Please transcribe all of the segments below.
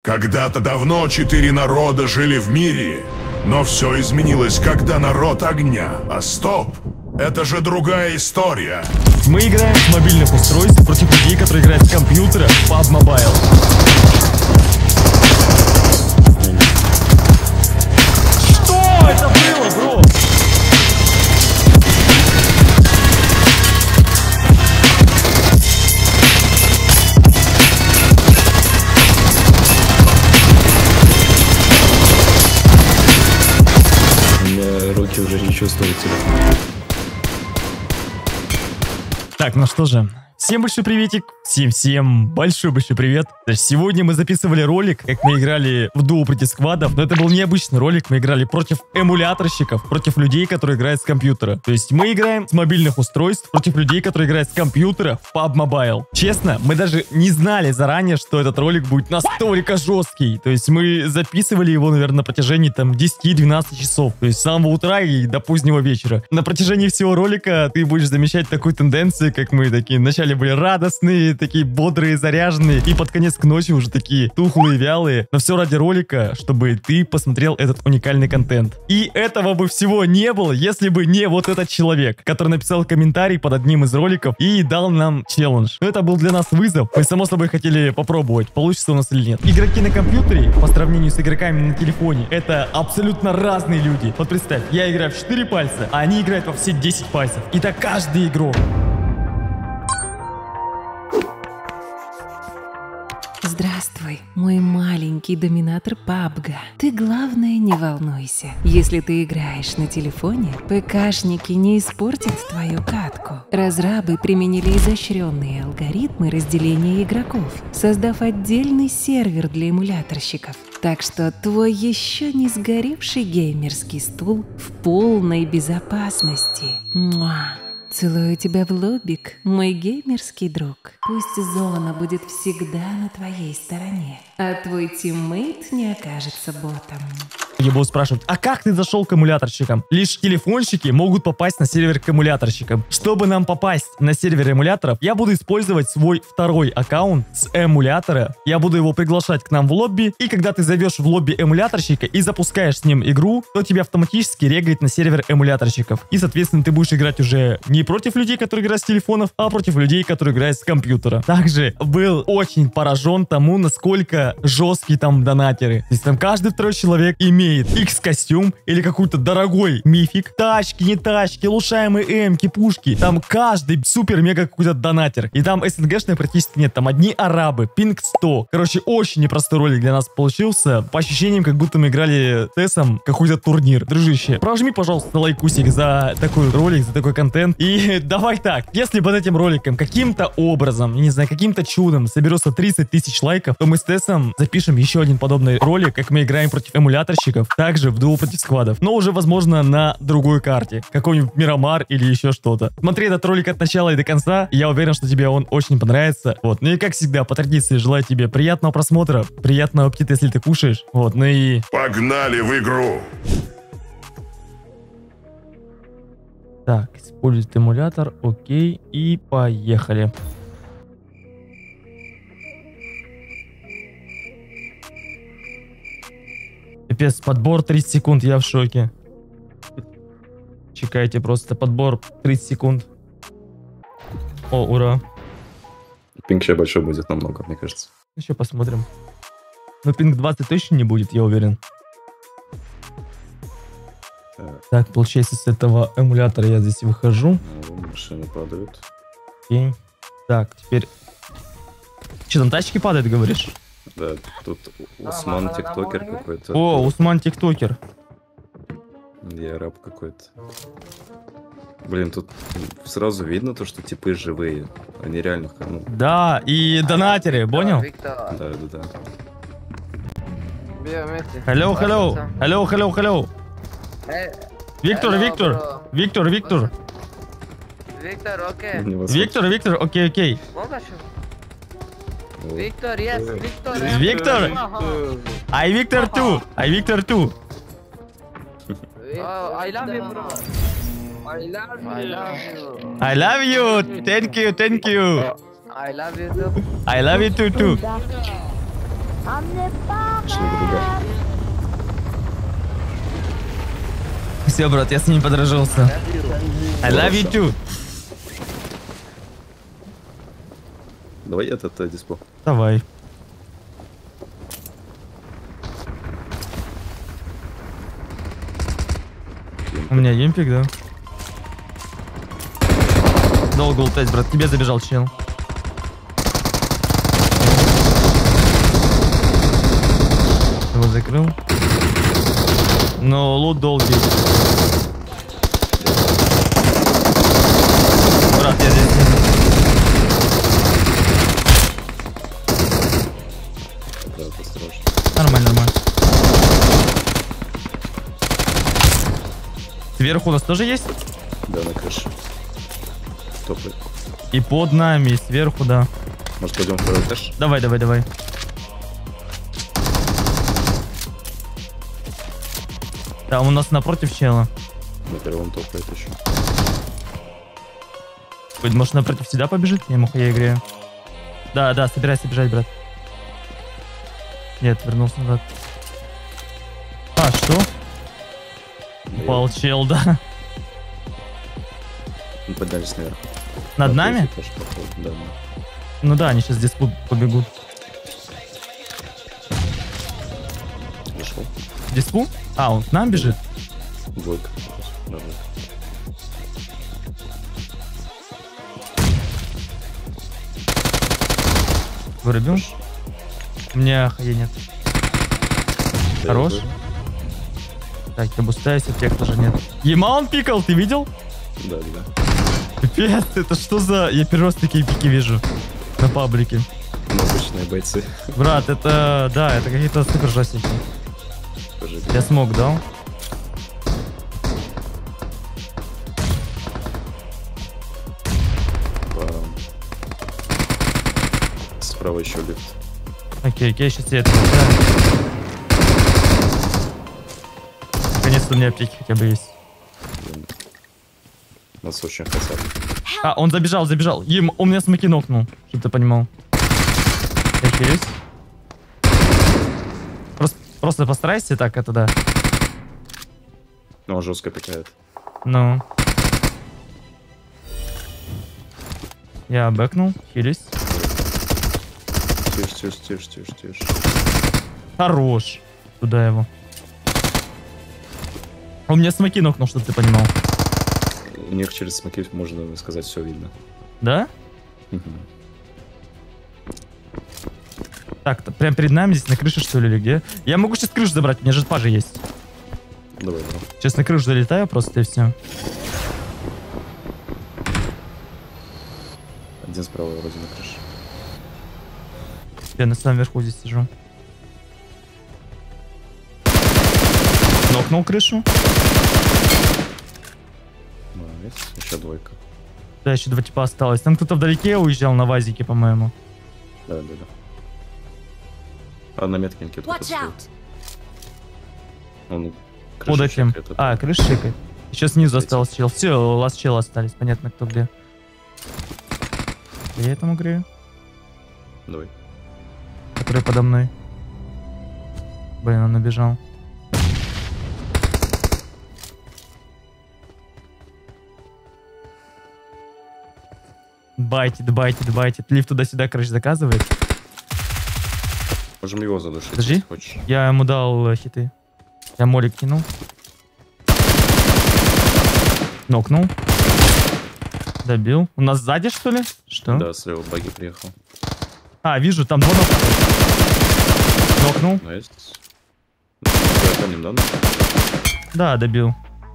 Когда-то давно 4 народа жили в мире, но все изменилось, когда народ огня. А стоп! Это же другая история. Мы играем с мобильных устройств против людей, которые играют с компьютера в PUBG Mobile. Что это было, бро? У меня руки уже не чувствуют телефон. Так, ну что же, всем большой приветик, всем большой привет. Сегодня мы записывали ролик, как мы играли в дуо против сквадов, но это был необычный ролик, мы играли против эмуляторщиков, против людей, которые играют с компьютера. То есть мы играем с мобильных устройств против людей, которые играют с компьютера в PUBG Mobile. Честно, мы даже не знали заранее, что этот ролик будет настолько жесткий. То есть мы записывали его, наверное, на протяжении там 10-12 часов. То есть с самого утра и до позднего вечера. На протяжении всего ролика ты будешь замечать такую тенденцию, как мы такие вначале были радостные, такие бодрые, заряженные, и под конец к ночи уже такие тухлые, вялые. Но все ради ролика, чтобы ты посмотрел этот уникальный контент. И этого бы всего не было, если бы не вот этот человек, который написал комментарий под одним из роликов и дал нам челлендж. Но это был для нас вызов. Мы, само собой, хотели попробовать, получится у нас или нет. Игроки на компьютере, по сравнению с игроками на телефоне, это абсолютно разные люди. Вот представь, я играю в 4 пальца, а они играют во все 10 пальцев. И так каждый игрок. Здравствуй, мой маленький доминатор PUBG. Ты, главное, не волнуйся. Если ты играешь на телефоне, ПКшники не испортят твою катку. Разрабы применили изощренные алгоритмы разделения игроков, создав отдельный сервер для эмуляторщиков. Так что твой еще не сгоревший геймерский стул в полной безопасности. Муа! Целую тебя в лобик, мой геймерский друг. Пусть зона будет всегда на твоей стороне, а твой тиммейт не окажется ботом. Я буду спрашивать, а как ты зашел к эмуляторщикам? Лишь телефонщики могут попасть на сервер к эмуляторщикам. Чтобы нам попасть на сервер эмуляторов, я буду использовать свой второй аккаунт с эмулятора. Я буду его приглашать к нам в лобби. И когда ты зовешь в лобби эмуляторщика и запускаешь с ним игру, то тебя автоматически регает на сервер эмуляторщиков. И, соответственно, ты будешь играть уже не против людей, которые играют с телефонов, а против людей, которые играют с компьютера. Также был очень поражен тому, насколько жесткие там донатеры. То есть там каждый второй человек имеет X-костюм или какой-то дорогой мифик. Тачки, не тачки, улучшаемые эмки, пушки. Там каждый супер-мега какой-то донатер. И там СНГшные практически нет. Там одни арабы, пинг 100. Короче, очень непростой ролик для нас получился. По ощущениям, как будто мы играли тестом какой-то турнир. Дружище, прожми, пожалуйста, лайкусик за такой ролик, за такой контент. И давай так. Если под этим роликом каким-то образом, не знаю, каким-то чудом соберется 30 тысяч лайков, то мы с Тесом запишем еще один подобный ролик, как мы играем против эмуляторщиков. Также в дуо против сквадов. Но уже, возможно, на другой карте. Какой-нибудь Мирамар или еще что-то. Смотри этот ролик от начала и до конца. Я уверен, что тебе он очень понравится. Вот. Ну и как всегда, по традиции, желаю тебе приятного просмотра. Приятного аппетита, если ты кушаешь. Вот. Ну и... Погнали в игру! Так, использует эмулятор. Окей. И поехали. Капец, подбор 30 секунд, я в шоке. Чекайте просто, подбор 30 секунд. О, ура. Пинг еще большой будет намного, мне кажется. Еще посмотрим. Но пинг 20 точно не будет, я уверен. Так, получается, с этого эмулятора я здесь выхожу. Машины падают. Окей. Так, теперь... Что, там тачки падают, говоришь? Да, тут Усман тиктокер какой-то. О, Усман тиктокер. Я раб какой-то. Блин, тут сразу видно то, что типы живые. Они реально... Ну... Да, и донатеры, понял? Да. Hello. Виктор. Виктор, окей. Victor, yes, Victor. I Victor too. Oh, I love you, bro. I love you. Thank you. I love you too. I love you too. Пошли, друга. Все, брат, я с ним подружился. I love you too. Давай этот диспо. Давай. У меня импик, да? Долго лутать, брат. Тебе забежал чел. Его закрыл. Но лут долгий. Брат, я здесь. Да, осторожно. Нормально, нормально. Сверху у нас тоже есть? Да, на крыше. Топает. И под нами, и сверху, да. Может, пойдем в второй этаж? Давай, давай, давай. Да, у нас напротив чела. На первом топает еще. Может, напротив себя побежит? Я ему я играю. Да, да, собирайся бежать, брат. Нет, вернулся назад. А, что? Упал чел, да. Мы поднялись наверх. Над На нами? третий этаж, походу. Да, да. Ну да, они сейчас здесь побегут. Вышел. Диспу? А, он к нам бежит? Двойка. Да, да. Вырубил? У меня хае нет. Да, Хорош. я тоже. Так, я бустаюсь, эффекта же нет. Ема он пикал, ты видел? Да, да. Пипец, это что за... Я первый раз такие пики вижу на паблике. Ну, обычные бойцы. Брат, это... Да, это какие-то супер жестики. Тоже Я смог дал. Справа еще лифт. Окей, окей, сейчас я это... Наконец-то у меня аптеки хотя бы есть. Блин. Нас очень хотят. А, он забежал, забежал. Он меня смоки нокнул, чтобы ты понимал. Окей. Просто постарайся так, это да. Ну, он жестко пикает. Ну. Я бэкнул, хились. Тише. Хорош. Туда его. Он меня смоки нокнул, чтобы ты понимал. У них через смоки, можно сказать, все видно. Да? Мгм. Так, прям перед нами здесь на крыше, что ли, или где? Я могу сейчас крышу забрать, у меня жетпа же есть. Давай, давай. Сейчас на крышу залетаю просто и все. Один справа вроде на крыше. Я на самом верху здесь сижу. Нокнул крышу. Молодец. Еще двойка. Да, еще два типа осталось. Там кто-то вдалеке уезжал на вазике, по-моему. Да. А на меткинке тут Watch out! он Под этим. крышу А, крыша шикает. Еще снизу Кстати. остался чел. Все, ласт чел остались. Понятно, кто где. Я этому грею, Давай. который подо мной. Блин, он набежал. Байтит. Лифт туда-сюда, короче, заказывает. Можем его задушить, Подожди. если хочешь. Я ему дал хиты. Я молик кинул. Нокнул. Добил. У нас сзади, что ли? Что? Да, слева баги приехал. А, вижу, там два нокнул. Найс. Я по ним, да? Да, добил.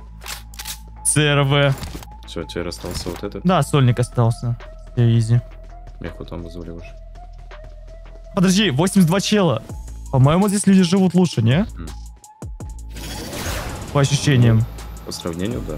ЦРВ. Все, теперь остался вот этот. Да, сольник остался. Все, изи. Меху там вызвали уже. Подожди, 82 чела. По-моему, здесь люди живут лучше, не? По ощущениям. По сравнению, да.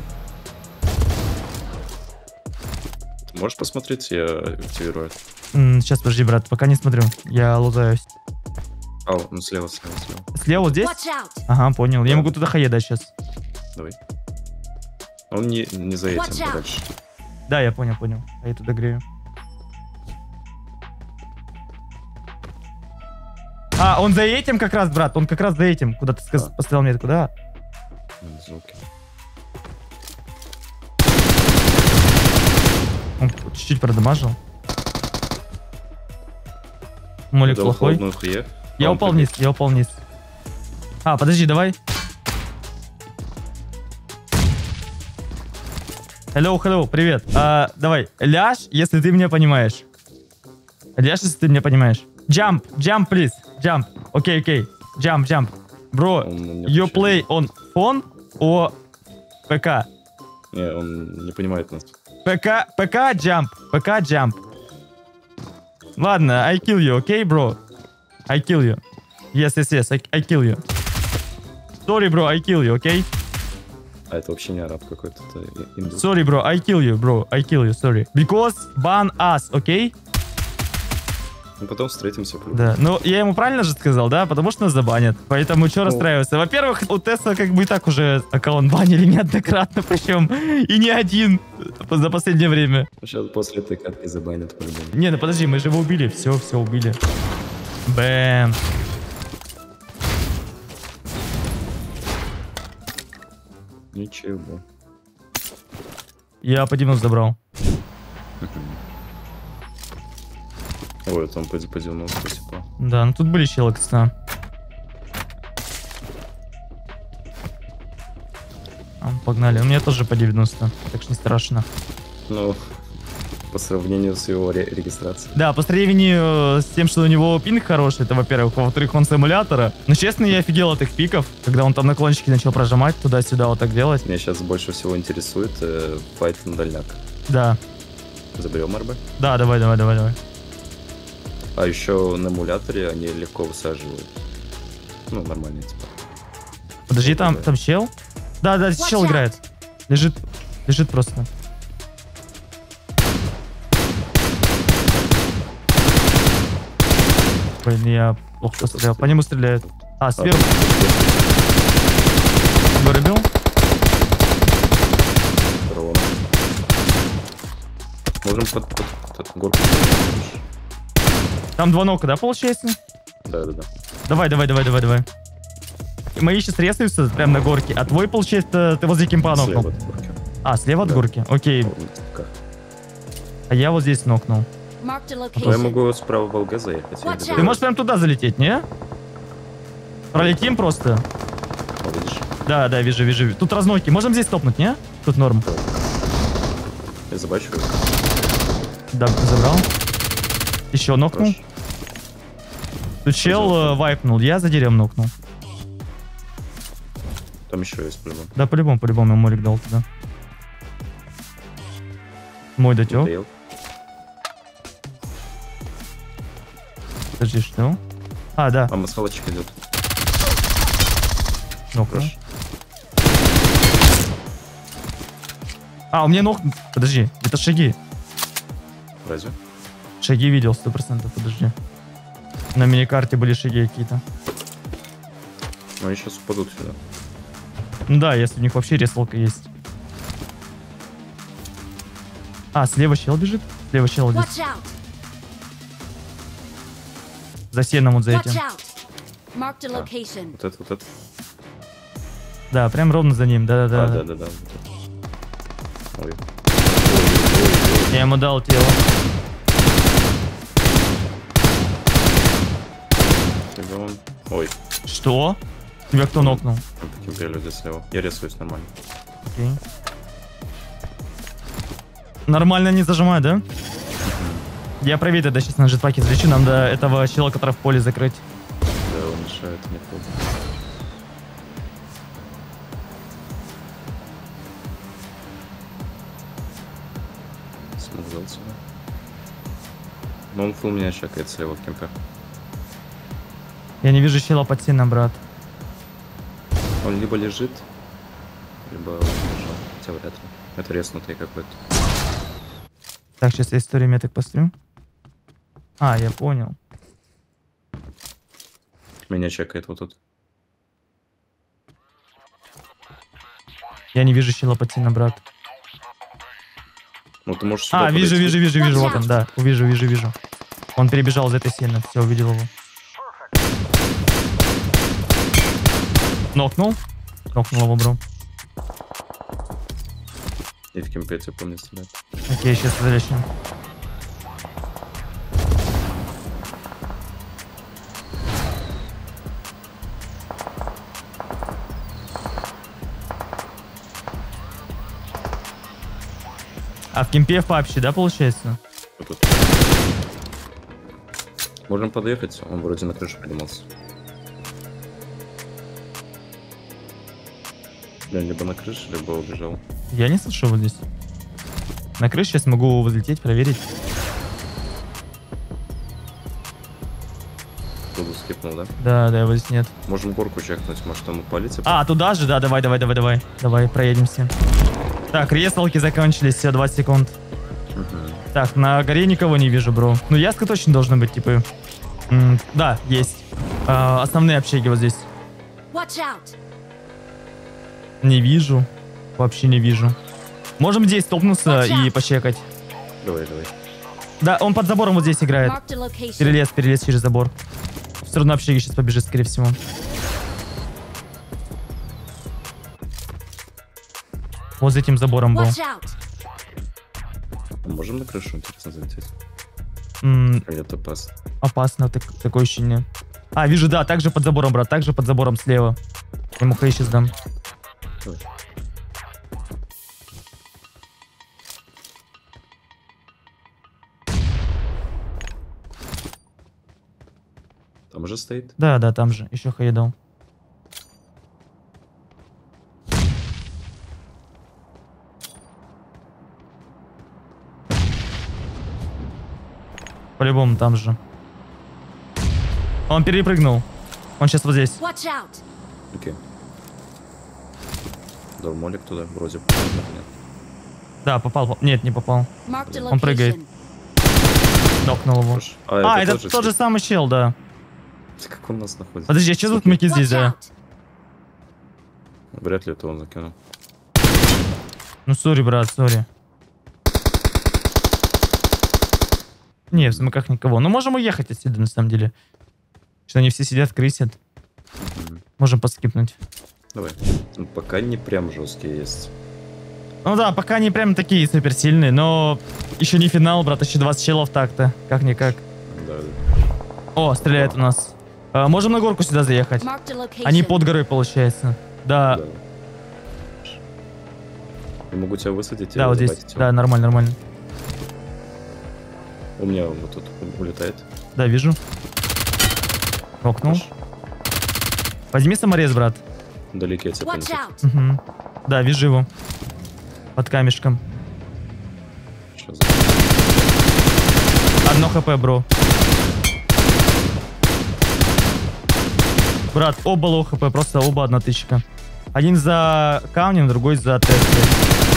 Ты можешь посмотреть, я активирую. Сейчас, подожди, брат, пока не смотрю. Я лутаюсь. А, ну слева. Слева вот здесь? Watch out! Ага, понял. Я Да. могу туда хае дать сейчас. Давай. Он не за этим, Watch out. дальше. Да, я понял. А я туда грею. А, он за этим как раз, брат. Он как раз за этим. Куда ты поставил метку, да? Звуки. Он чуть-чуть продамажил. Молик Дал плохой. холодную хуе. Я упал вниз, я упал вниз. А, подожди, давай. Hello, привет. Давай, ляж, если ты меня понимаешь. Ляж, если ты меня понимаешь. Jump, please. Jump. Окей. Jump. Bro, you play on phone or ПК? Не, он не понимает нас. ПК jump. Ладно, I kill you, okay, bro? I kill you. Yes, I kill you. Sorry, bro, I kill you, okay? А это вообще не араб какой-то, это индус. Sorry, bro, I kill you, sorry. Because ban us, okay? Ну, потом встретимся. Да, ну я ему правильно же сказал, да? Потому что нас забанят. Поэтому что расстраиваться? Во-первых, у Тесла как бы и так уже аккаунт банили неоднократно, причем и не один за последнее время. Сейчас после этой катки забанят по-любому. Не, ну подожди, мы же его убили. Все убили. Бэм. Ничего. Я по 90 забрал. Ой, там по 90 спасибо. Да, ну тут были челы, кстати. Погнали. У меня тоже по 90, так что не страшно. Ну, по сравнению с его регистрацией. Да, по сравнению с тем, что у него пинг хороший, это во-первых. Во-вторых, он с эмулятора. Но честно, я офигел от их пиков, когда он там наклончики начал прожимать туда-сюда вот так делать. Меня сейчас больше всего интересует файт на дальняк. Да. Заберем РБ? Да, давай. А еще на эмуляторе они легко высаживают. Ну, нормально, типа. Подожди, там чел? Да, здесь чел играет. Лежит просто. Блин, я плохо пострелял. По нему стреляют. А, сверху. Вырубил. Здорово. Можем под горку. Там 2 нока, да, получается? Да. Давай. Мои сейчас резаются прям на горке, а твой, получается, ты возле кемпа нокнул. Слева от горки. А, слева от горки? Окей. А я вот здесь нокнул. Я могу справа в ЛГ заехать. Ты можешь прям туда залететь, не? Пролетим просто. О, видишь? Да, вижу. Тут разноки. Можем здесь топнуть, не? Тут норм. Я забачиваю. Да, забрал. Еще нокнул. Хорош. Тут чел вайпнул, я за деревом нокнул. Там еще есть по-любому. Да, по-любому я молик дал туда. Мой дотек. Дейл. Подожди, что? А, да. А масхалочек идет. Нокнул. Хорош. А, у меня ног... Подожди, это шаги. Разве? Шаги видел 100%, подожди. На миникарте были шаги какие-то. Ну, они сейчас упадут сюда. Ну да, если у них вообще ресалка есть. А, слева чел бежит? Слева чел здесь. За сеном вот за этим. Вот это. Да, прям ровно за ним, да. Да. Ой. Я ему дал тело. Тебя он... Ой, Что? Тебя кто нокнул? таким люди слева. Я рисуюсь нормально. Окей. Нормально не зажимаю, да? Я правее тогда сейчас на джетпаке залечу. Нам до этого чела, который в поле, закрыть. Да, он мешает мне тут. Смог дал сюда. Но он фул меня чекает слева в кемпе. Я не вижу чела под сеном, брат. Он либо лежит, либо он лежал. Хотя вряд ли. Это резнутый какой-то. Так, сейчас я историю меток пострю. А, я понял. Меня чекает вот тут. Я не вижу чела под сеном, брат. Ну ты можешь сюда А, вижу. подойти. Вот он, да. Вижу. Он перебежал за этой сеной. Все, увидел его. Нокнул. Нокнул его, бро. И в кемпе, я помню, стреляет. Окей, сейчас залечим. А в кемпе в папче, да, получается? Вот тут. Можем подъехать, он вроде на крышу поднимался. Блин, либо на крыше, либо убежал. Я не слышу вот здесь. На крыше сейчас могу взлететь, проверить. Буду скипнул, да? Да, его здесь нет. Можем горку чекнуть, может там полиция. А, туда же, да, давай. Давай, проедемся. Так, ресталки закончились, все, 20 секунд. Так, на горе никого не вижу, бро. Ну, яска точно должна быть, типа... да, есть. Основные общаги вот здесь. Watch out. Не вижу. Вообще не вижу. Можем здесь топнуться и почекать. Давай. Да, он под забором вот здесь играет. Marked a location. Перелез через забор. В сторону общаги сейчас побежит, скорее всего. Вот за этим забором был. Watch out. Можем на крышу, интересно, залететь? Или это опасно? Опасно, такое ощущение. А, вижу, да, также под забором, брат, также под забором слева. Ему хэй сейчас дам. Давай. Там уже стоит? Да, там же, еще хэй дал. По-любому там же. Он перепрыгнул. Он сейчас вот здесь. Watch out. Окей. Дормолик туда, вроде. Нет. Да, попал. Нет, не попал. Marked a Он прыгает. location. Нокнул его. Хорошо. Это тот же самый чел, да. Как он нас находит? Подожди, а что тут мыки здесь, Watch да? out. Вряд ли это он закинул. Ну, сори, брат, сори. Не, в замыках никого. Ну, можем уехать отсюда, на самом деле. Что они все сидят, крысят. Можем поскипнуть. Давай. Ну, пока не прям жесткие есть. Ну да, пока они прям такие суперсильные, но еще не финал, брат, еще 20 челов так-то. Как-никак. Да. О, стреляет у нас. Можем на горку сюда заехать. Marked a location. Они под горой, получается. Да, Я могу тебя высадить и да, вот здесь. забайтить его. Да, нормально. У меня вот тут улетает. Да, вижу. Окнул. Возьми саморез, брат. Вдалеке от тебя Watch понесет. out. Угу. Да, вижу его. Под камешком. Сейчас. Одно хп, бро. Брат, оба лоу хп, просто оба 1000. Один за камнем, другой за Теслой.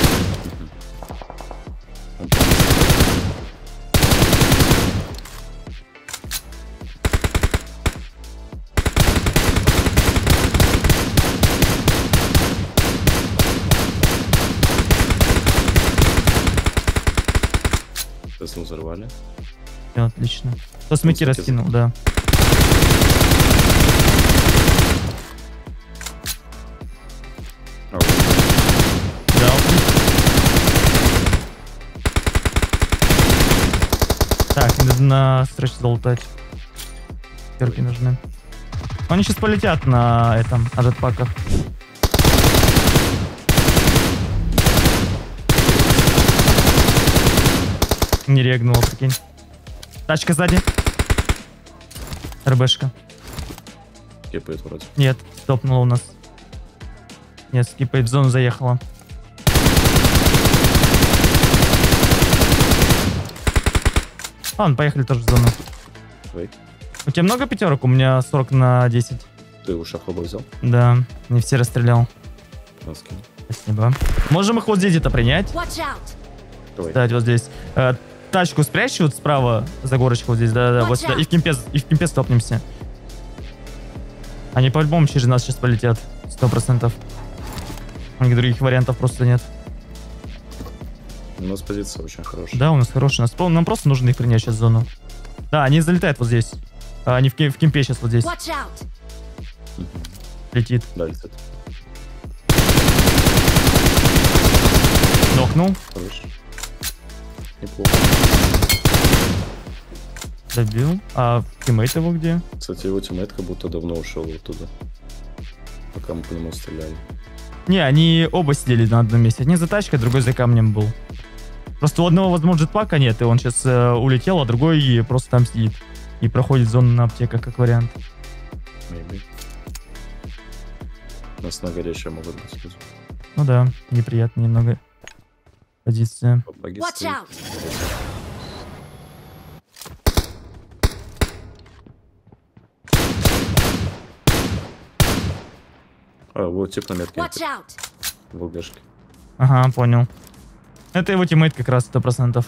Теслу взорвали. Всё, отлично. Кто смоки смоки раскинул, да. А, вот. Да. Так, надо на стрэч залутать. Терки нужны. Они сейчас полетят на этом, на джетпаках. Не регнула, прикинь. Тачка сзади. РБшка. Кепает вроде. Нет, стопнула у нас. Нет, скипает, в зону заехала. Ладно, поехали тоже в зону. Ой. У тебя много пятерок? У меня 40 на 10. Ты у шахоба взял? Да, не все расстрелял. Носки. Спасибо. Можем их вот здесь где-то принять. Watch out. Давай. Кстати, вот здесь. Тачку спрячь вот справа за горочку вот здесь. Да-да-да, вот сюда. И в кемпе стопнемся. Они по-любому через нас сейчас полетят. 100%. У них других вариантов просто нет. У нас позиция очень хорошая. Да, у нас хорошая. Нам просто нужно их принять сейчас в зону. Да, они залетают вот здесь. Они в кемпе сейчас вот здесь. Watch out. Летит. Да, летит. Нокнул. Хорош. Неплохо. Добил. А тиммейт его где? Кстати, его тиммейт как будто давно ушел оттуда. Пока мы по нему стреляли. Не, они оба сидели на одном месте. Один за тачкой, другой за камнем был. Просто у одного, возможно, джетпака нет, и он сейчас улетел, а другой просто там сидит. И проходит зону на аптеках, как вариант. Maybe. У нас на горячее могут быть люди. Ну да, неприятно немного. Позиция. Баги Watch стоит. out! А, вот тип на метке. Watch out! В ЛГшке. Ага, понял. Это его тиммейт как раз 100%.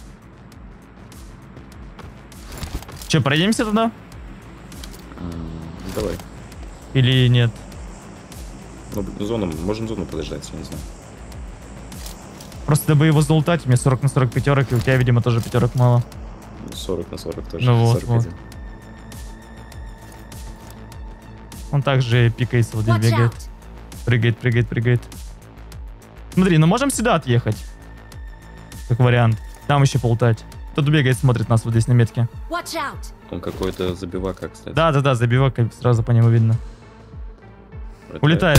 Че, пройдемся туда? Давай. Или нет? Ну, зону, можем зону подождать, я не знаю. Просто дабы его залутать, у меня 40 на 40 пятерок, и у тебя, видимо, тоже пятерок мало. 40 на 40 тоже. Ну вот, 41. Он также пикается, вот здесь Watch бегает. out! Прыгает, прыгает, прыгает. Смотри, ну можем сюда отъехать. Как вариант. Там еще полутать. Тут бегает, смотрит нас вот здесь на метке. Watch out! Он какой-то забивак, как кстати. Да-да-да, забивак, как сразу по нему видно. Улетает.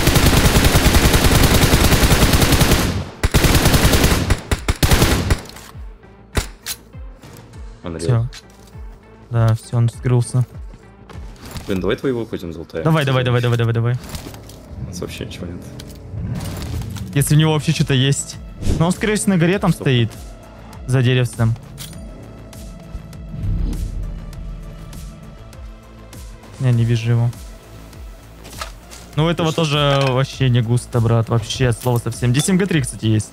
Он Все. рел. Да, все, он скрылся. Блин, давай твоего пойдем золотая. Давай. У нас вообще ничего нет. Если у него вообще что-то есть. Но он, скорее всего, на горе там стоит. За деревцем. Не вижу его. Ну, у этого тоже вообще не густо, брат. Вообще, от слова совсем. Здесь МГ3, кстати, есть.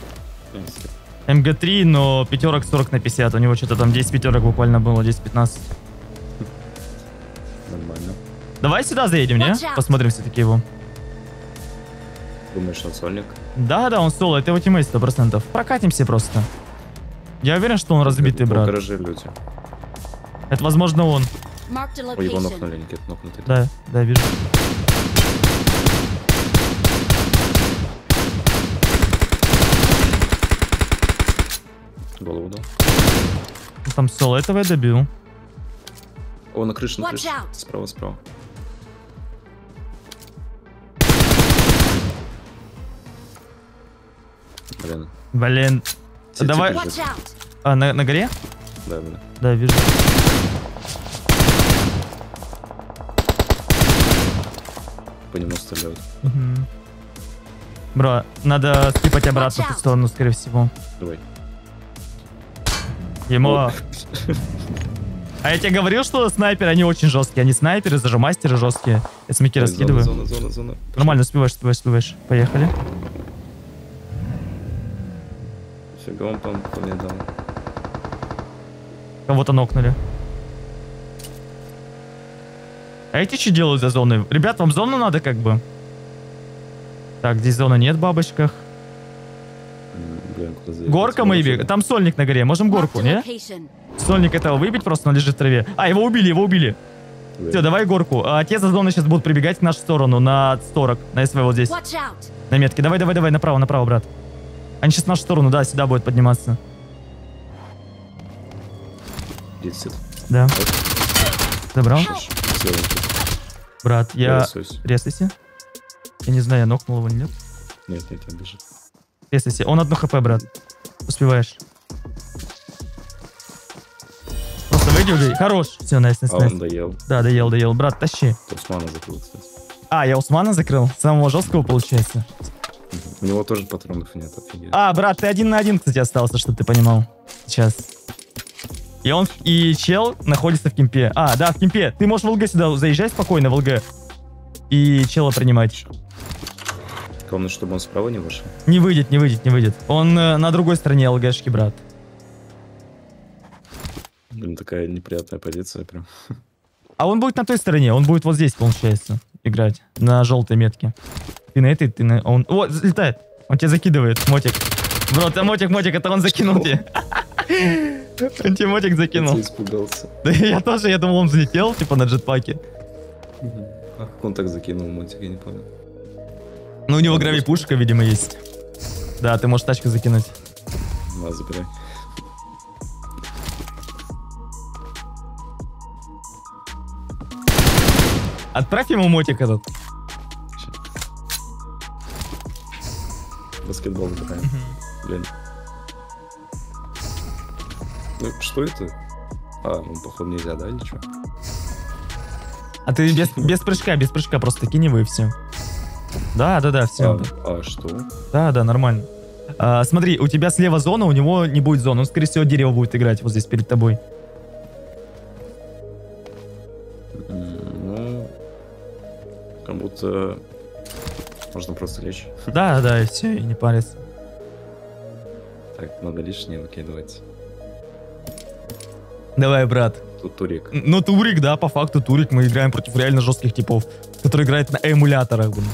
МГ3, но пятерок 40 на 50. У него что-то там 10 пятерок буквально было, 10-15. Нормально. Давай сюда заедем, не? Watch out. Посмотрим все-таки его. Думаешь, он сольник? Да, он соло, это его тиммейт 100%. Прокатимся просто. Я уверен, что он разбитый, В брат. гараже люди. Это, возможно, он. Marked a Ой, его location. нокнули, Никит, нокнутый. Да, вижу. Голову дал. Там соло, этого я добил. О, на крыше, на Watch крыше. out. Справа. Блин. Давай. Watch out! А, на горе? Да. Да, вижу. По нему стреляют. Мгм. Бро, надо скипать обратно в ту Watch out. сторону, скорее всего. Давай. Ему... О. А я тебе говорил, что снайперы, они очень жесткие. Они снайперы, зажимастеры жесткие. Я смеки раскидываю. Зона. Нормально, успеваешь. Поехали. Фига он там по мне дал. Кого-то нокнули. А эти что делают за зоной? Ребят, вам зону надо как бы? Так, здесь зона нет в бабочках. Блин, куда заехать? Горка, мейби. Там сольник на горе. Можем горку, Marked a не? location. Сольник этого выбить, просто он лежит в траве. А, его убили. Все, давай горку. А те за зоной сейчас будут прибегать в нашу сторону, на 40, на СВ вот здесь, Watch out! на метке. Давай, направо, брат. Они сейчас в нашу сторону, да, сюда будут подниматься. 10. Да. Забрал? Слева. Брат, я... Рисуюсь. Резайся. Я не знаю, я нокнул его или нет. Нет, я бежит. Резайся. Он 1 хп, брат. Успеваешь. Просто выйди, убей. Хорош. Все, найс. А он доел. Да, доел. Брат, тащи. Усмана закрыл, кстати. А, я Усмана закрыл. Самого жесткого, получается. У него тоже патронов нет, офигеть. А, брат, ты 1 на 1, кстати, остался, чтобы ты понимал. Сейчас. И чел находится в кемпе. А, да, в кемпе. Ты можешь в ЛГ сюда заезжать спокойно, в ЛГ. И чела принимать. Главное, чтобы он справа не вышел. Не выйдет. Он на другой стороне ЛГшки, брат. Блин, такая неприятная позиция прям. А он будет на той стороне. Он будет вот здесь, получается, играть. На желтой метке. Ты на этой, Он... О, летает. Он тебя закидывает, мотик. Бро, ты мотик, это он закинул тебе. Он тебе мотик закинул. Я испугался. Да я тоже, я думал, он взлетел, типа, на джетпаке. А как он так закинул мотик, я не понял. Ну, у него гравипушка, видимо, есть. Да, ты можешь тачку закинуть. На, забирай. Отправь ему мотик этот. Баскетбол забираем. Блин. Ну, что это? А, ну, походу, нельзя, да, или что? А ты без прыжка просто кинь его и все. Да, все. Что? Да, нормально. Смотри, у тебя слева зона, у него не будет зоны. Он, скорее всего, дерево будет играть вот здесь перед тобой. Ну, как будто можно просто лечь. Да, и все, и не париться. Так, надо лишнее выкидывать. Давай, брат. Тут турик. Ну, турик, да, по факту турик. Мы играем против реально жестких типов, которые играют на эмуляторах, блин.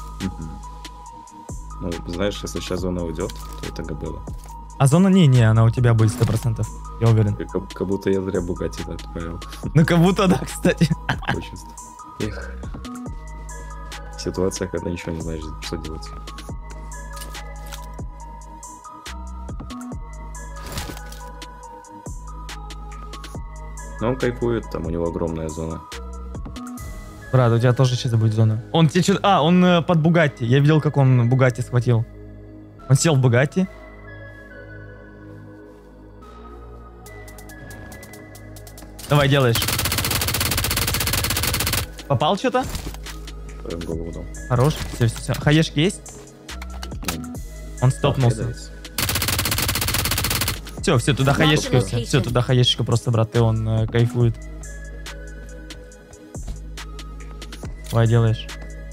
Ну, знаешь, если сейчас зона уйдет, то это гадало. А зона не, она у тебя будет 100%, я уверен. Как будто я зря Бугатти отправил. Ну, как будто да, кстати. Очень. Эх. Ситуация, когда ничего не знаешь, что делать. Но он кайфует, там у него огромная зона. Брат, у тебя тоже сейчас будет зона. Он тебе что... он под Бугатти. Я видел, как он Бугатти схватил. Он сел в Бугатти. Давай, делаешь. Попал что-то? Голову дал. Хорош. Все. Хаешки есть? Он стопнулся. Все, туда хаешка. Все, туда хаешка просто, брат, и он кайфует. Давай, делаешь.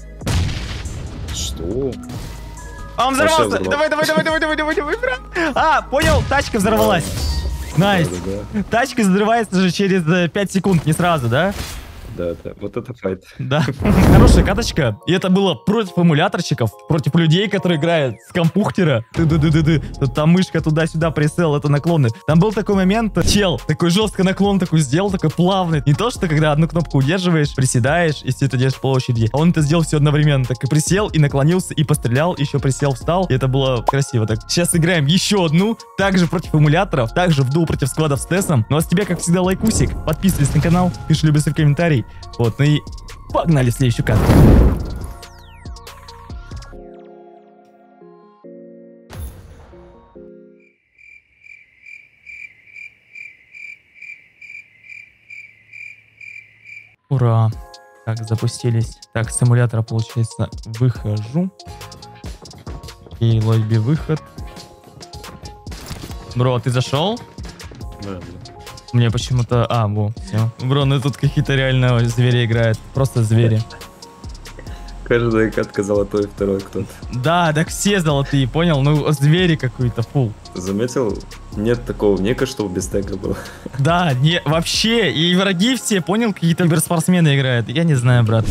Что? А, он взорвался! Давай, брат! Понял, тачка взорвалась. Найс. Да. Тачка взрывается же через 5 секунд, не сразу, да? Да, вот это файт. Да. Хорошая каточка. И это было против эмуляторщиков, против людей, которые играют с компьютера. Там мышка туда-сюда, прицел, это наклоны. Там был такой момент, чел, такой жесткий наклон такой сделал, такой плавный. Не то, что когда одну кнопку удерживаешь, приседаешь, и все это делаешь по очереди. А он это сделал все одновременно. Так и присел, и наклонился, и пострелял, еще присел, встал. И это было красиво. Так, сейчас играем еще одну, также против эмуляторов, также в дуо против складов с Тесом. Ну а с тебя, как всегда, лайкусик. Подписывайся на канал, пиши любые комментарии. Вот, ну и погнали в следующую карту. Ура. Так, запустились. Так, с эмулятора, получается, выхожу. И лобби выход. Бро, ты зашел? Да. Мне почему-то... во, все. Бро, ну тут какие-то реально звери играют. Просто звери. Каждая катка золотой, второй кто-то. Да, так все золотые, понял? Ну, звери какой-то, фул. Заметил? Нет такого нека, чтобы без тега было. Да, не, вообще. И враги все, понял, какие-то киберспортсмены играют. Я не знаю, брат.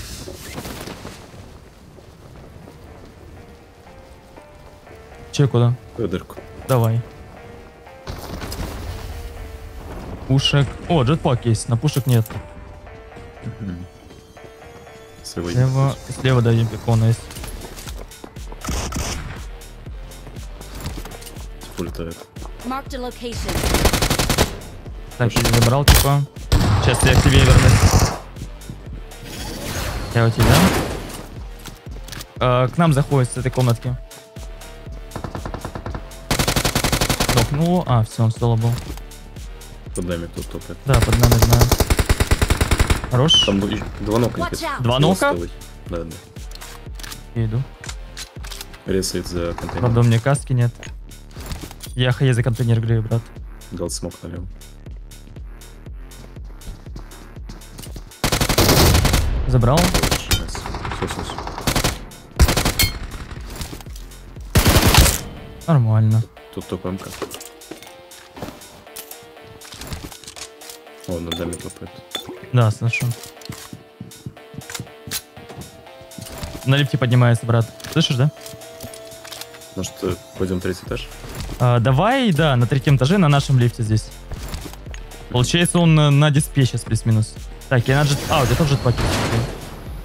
Че, куда? Дырку. Давай. Пушек. О, джетпак есть, на пушек нет. Слева дадим пикона есть. Пультает. Marked a location. Так, я забрал, типа. Сейчас я к тебе вернусь. Я у тебя. К нам заходит с этой комнатки. Нокнул. Все, он стало был. Под нами тут топает. Да, под нами, знаю. Хорош. Там два нока. Watch out. Два нока? Да. Я иду. Ресает за контейнер. Правда, у меня каски нет. Я хае за контейнер грею, брат. Дал смог налево. Забрал. Все. Нормально. Тут топ МК. О, на даме топает. Да, слышу. На лифте поднимается, брат. Слышишь, да? Может, пойдем третий этаж? Давай, да, на третьем этаже на нашем лифте здесь. Получается, он на диспе сейчас плюс-минус. Так, я на джет... у тебя тоже джетпак есть.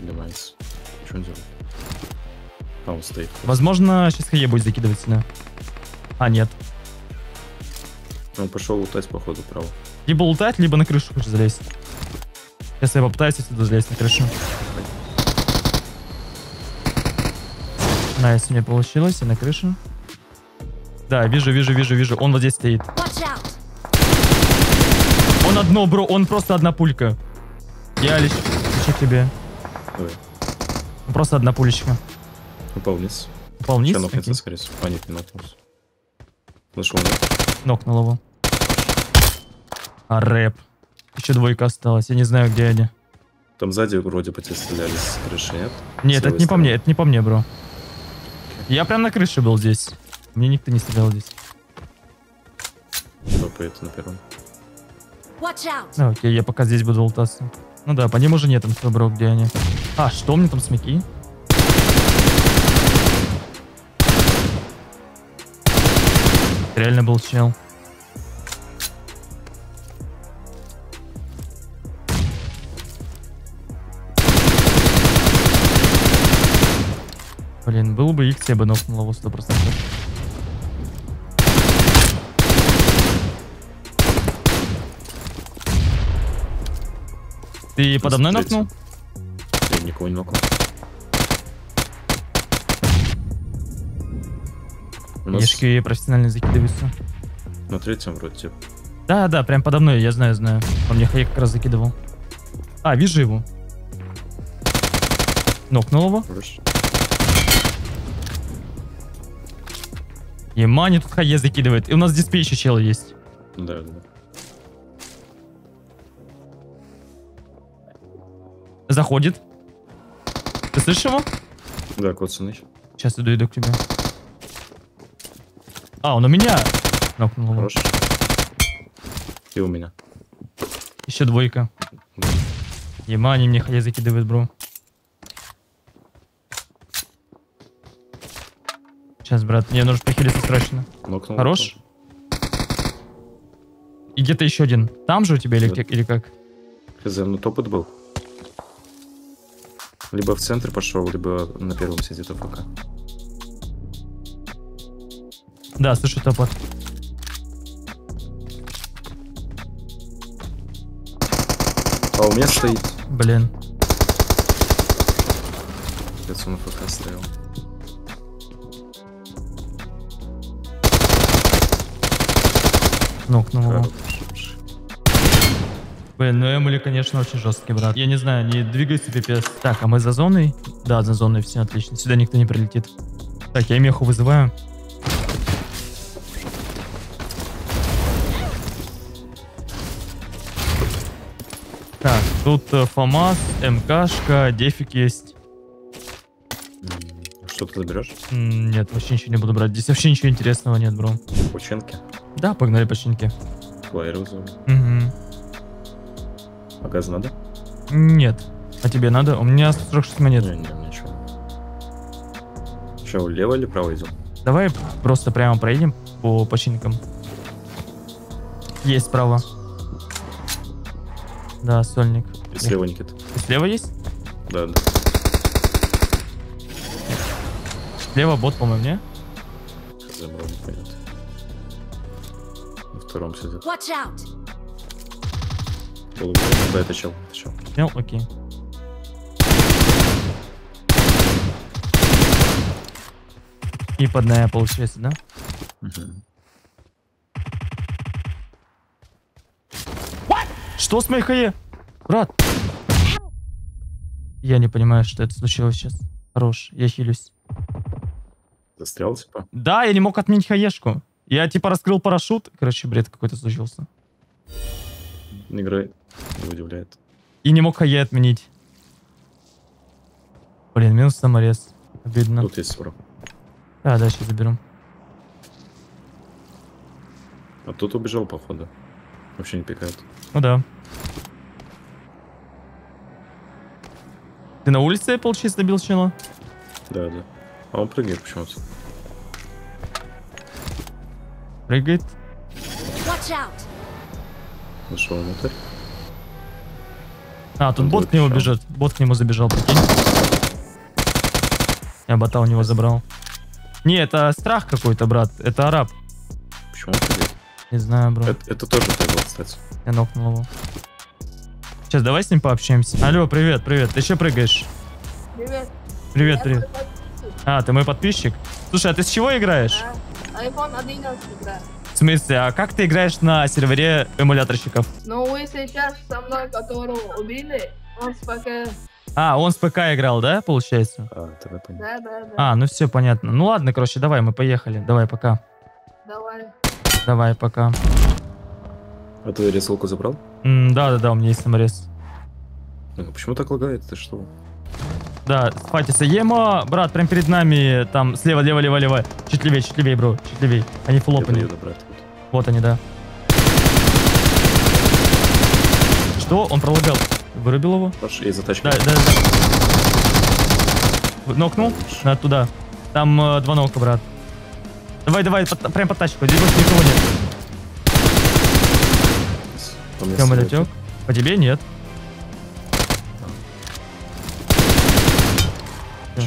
Поднимается. Что он делает? А, он стоит. Возможно, сейчас Хае будет закидывать сюда. А, нет. Он пошел лутать, походу, право. Либо лутать, либо на крышу хочет залезть. Сейчас я попытаюсь отсюда залезть на крышу. Найс, у меня получилось, и на крышу. Да, вижу. Он вот здесь стоит. Watch out! Он одно, бро, он просто одна пулька. Я лечу тебе. Давай. Просто одна пулечка. Упал вниз. Упал вниз. Сейчас нокнется, Окей. скорее всего. А, нет, не нокнулся. Нашел. Нокнул его. А рэп. Еще двойка осталась. Я не знаю, где они. Там сзади вроде по тебе стреляли с крыши, нет? Нет, С это левой не по стороны. мне, это не по мне, бро. Я прям на крыше был здесь. Мне никто не стрелял здесь. Топает на первом. Watch out! Ну, окей, я пока здесь буду лутаться. Ну да, по ним уже нет инфы, бро, где они. А, что у меня там смеки? Реально был чел. Блин, был бы X, я бы нокнул его 100%. Ты подо мной нокнул? Я никого не нокнул. У нас Ешки профессионально закидываются. на третьем вроде типа. Да, прям подо мной, я знаю. Он мне Хае как раз закидывал. А, вижу его. Нокнул его. Хорош. Емани тут Хае закидывает. И у нас в диспе еще чел есть. Да. Заходит. Ты слышишь его? Да, коцаный. Сейчас иду к тебе. А, он у меня. Нокнул его. Хорош. И у меня. Еще двойка. Да. Емани мне Хае закидывает, бро. Сейчас, брат, мне нужно похилиться срочно. Нокнул. Хорош? И где-то еще один. Там же у тебя или, Да. или как? Хз, ну топот был. Либо в центр пошел, либо на первом сидит АФК. Да, слышу топот. А у меня стоит. Блин. Кажется, он АФК стоял. Нокнул его. Хорош. Блин, ну Эмили, конечно, очень жесткий, брат. Я не знаю, не двигайся, пипец. Так, а мы за зоной? Да, за зоной, все отлично. Сюда никто не прилетит. Так, я меху вызываю. Так, тут ФАМАС, МКшка, дефик есть. Что ты заберешь? Нет, вообще ничего не буду брать. Здесь вообще ничего интересного нет, бро. Ученки. Да, погнали по шинке. Флайеры вызову. Угу. А газ надо? Нет. А тебе надо? У меня 46 монет. Не, ничего. Че, лево или право идем? Давай просто прямо проедем по починкам. Есть справа. Да, сольник. И слева, Никита. И слева есть? Да. Слева бот, по-моему, не? Хз, вроде понятно. На втором сидит. Watch out! Да, это чел. Понял? Окей. И подная получается, да? Что с моей Хае? Брат. Я не понимаю, что это случилось сейчас. Хорош, я хилюсь. Застрял, типа? Да, я не мог отменить хаешку. Я типа раскрыл парашют. Короче, бред какой-то случился. Игра не удивляет. И не мог хае отменить. Блин, минус саморез. Обидно. Тут есть сбор. Да, дальше заберу. А тут убежал, походу. Вообще не пикает. Ну да. Ты на улице, получается, добил чела? Да. А он прыгает почему-то. Прыгает. Watch out! Зашел внутрь. А, тут Он бот к нему бежал. бежит. Бот к нему забежал, прикинь. Я бота у него забрал. Не, это страх какой-то, брат. Это араб. Почему он прыгает? Не знаю, бро. Это тоже ты был, кстати. Я нокнул его. Сейчас давай с ним пообщаемся. Алло, привет, привет. Ты еще прыгаешь? Привет. Привет, привет. А, ты мой подписчик? Слушай, а ты с чего играешь? iPhone 11 игра. В смысле, а как ты играешь на сервере эмуляторщиков? Но вы сейчас со мной, которого убили, он пока... А, он с ПК играл, да, получается? А, тогда понятно. Да. А, ну все понятно. Ну ладно, короче, давай, мы поехали. Давай, пока. Давай. Давай, пока. А ты рисовку забрал? Да, у меня есть саморез. А почему так лагает? Ты что? Да, схватится. Емо, брат, прям перед нами, там, слева, лево. Чуть левее, бро, чуть левее. Они Я фулопаны. поеду, брат. Вот они, да. Что? Он пролагал. Вырубил его? Паш, я за тачкой. Да. Нокнул? Надо туда. Там 2 нока, брат. Давай, прям под тачку. Здесь больше никого нет. По мне Кому стреляют. летек? По тебе нет. Чё?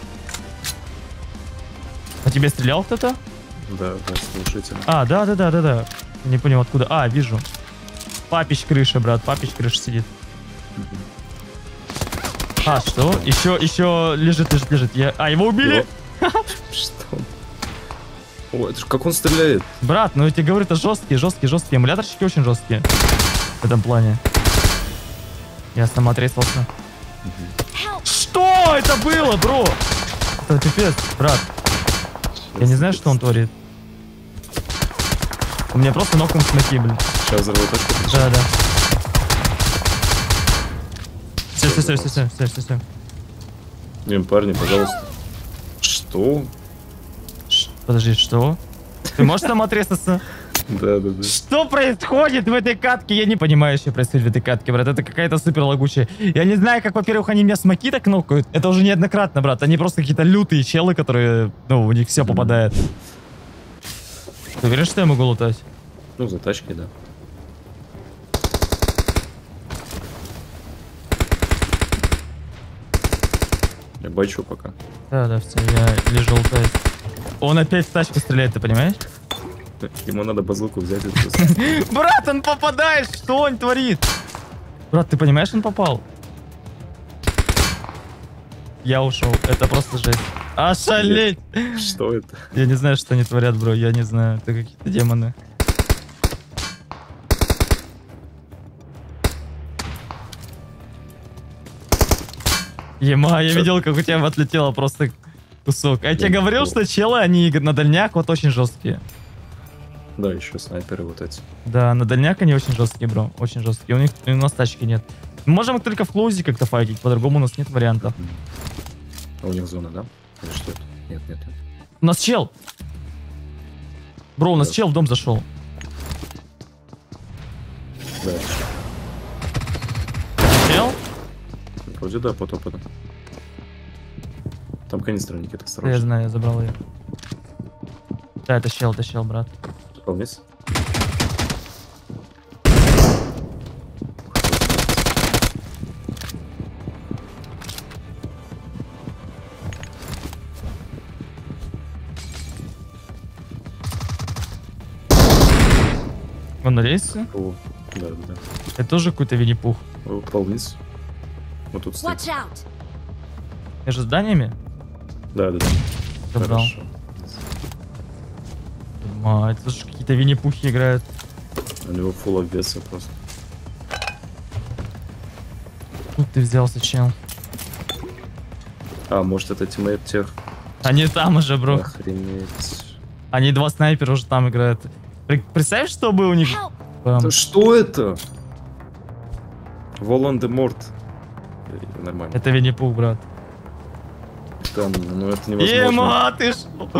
По тебе стрелял кто-то? Да, слушайте. А, да. Не понял откуда. А, вижу. Папич крыша, брат. Папич крыша сидит. А, что? Еще лежит. А, его убили? Что? О, это же как он стреляет? Брат, ну я тебе говорю, это жесткие. Эмуляторщики очень жесткие. В этом плане. Я сам отрезался. Что это было, бро? Это пипец, брат. Я не знаю, что он творит. У меня просто нокнул смоки, блин. Сейчас взорву точку. Да. Все. Блин, парни, пожалуйста. Что? Подожди, что? Ты можешь там отрезаться? Да. Что происходит в этой катке? Я не понимаю, что происходит в этой катке, брат. Это какая-то супер лагучая. Я не знаю, как, во-первых, они меня смоки так нокают. Это уже неоднократно, брат. Они просто какие-то лютые челы, которые, ну, у них все попадает. Ты уверен, что я могу лутать? Ну, за тачкой, да. Я бачу пока. Да, все, я лежу лутаюсь. Он опять в тачку стреляет, ты понимаешь? Ему надо базуку взять и просто... Брат, он попадает! Что он творит? Брат, ты понимаешь, он попал? Я ушел. Это просто жесть. Ошалеть! Что это? Я не знаю, что они творят, бро. Я не знаю. Это какие-то демоны. Ема, я видел, как у тебя отлетело просто кусок. А я тебе говорил, что челы, они на дальняк вот очень жесткие. Да, еще снайперы вот эти. Да, на дальняк они очень жесткие, бро. Очень жесткие. У нас тачки нет. Мы можем их только в клоузе как-то файтить. По-другому у нас нет вариантов. А у них зона, да? Или что это? Нет. У нас чел. Бро, у нас Да. чел в дом зашел. Да. Чел? Вроде да, под опытом. Там канистра, Никита, Да, я осторожно. знаю, я забрал ее. Да, это чел, брат. Упал вниз. Он на рейсе? О, да. Это тоже какой-то Винни-Пух. Упал вниз. Вот тут стоит. Watch out! Между зданиями? Да. Забрал. Хорошо. Мать, это же какие-то Винни-Пухи играют. У него фулл обвеса просто. Тут ты взялся, чел. А, может это тиммейт тех? Они там уже, бро. Охренеть. Они 2 снайпера уже там играют. Представь, что бы у них... Да что это? Волан-де-Морт. Нормально. Это Винни-Пух, брат. Там, ну это невозможно. Ема, ты шо?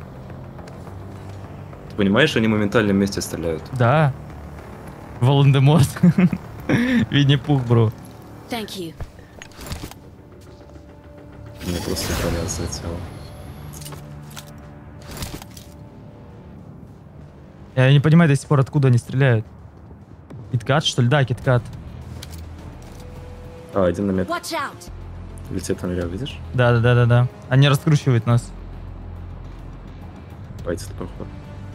Ты понимаешь, они моментально вместе стреляют. Да. Волан-де-Морт. Винни-Пух, бро. Thank you. Мне просто броня залетела. Я не понимаю до сих пор, откуда они стреляют. Киткат, что ли? Да, киткат. А, один на метр. Watch out! Летит на нуля, видишь? Да. Они раскручивают нас. Пойдет, походу.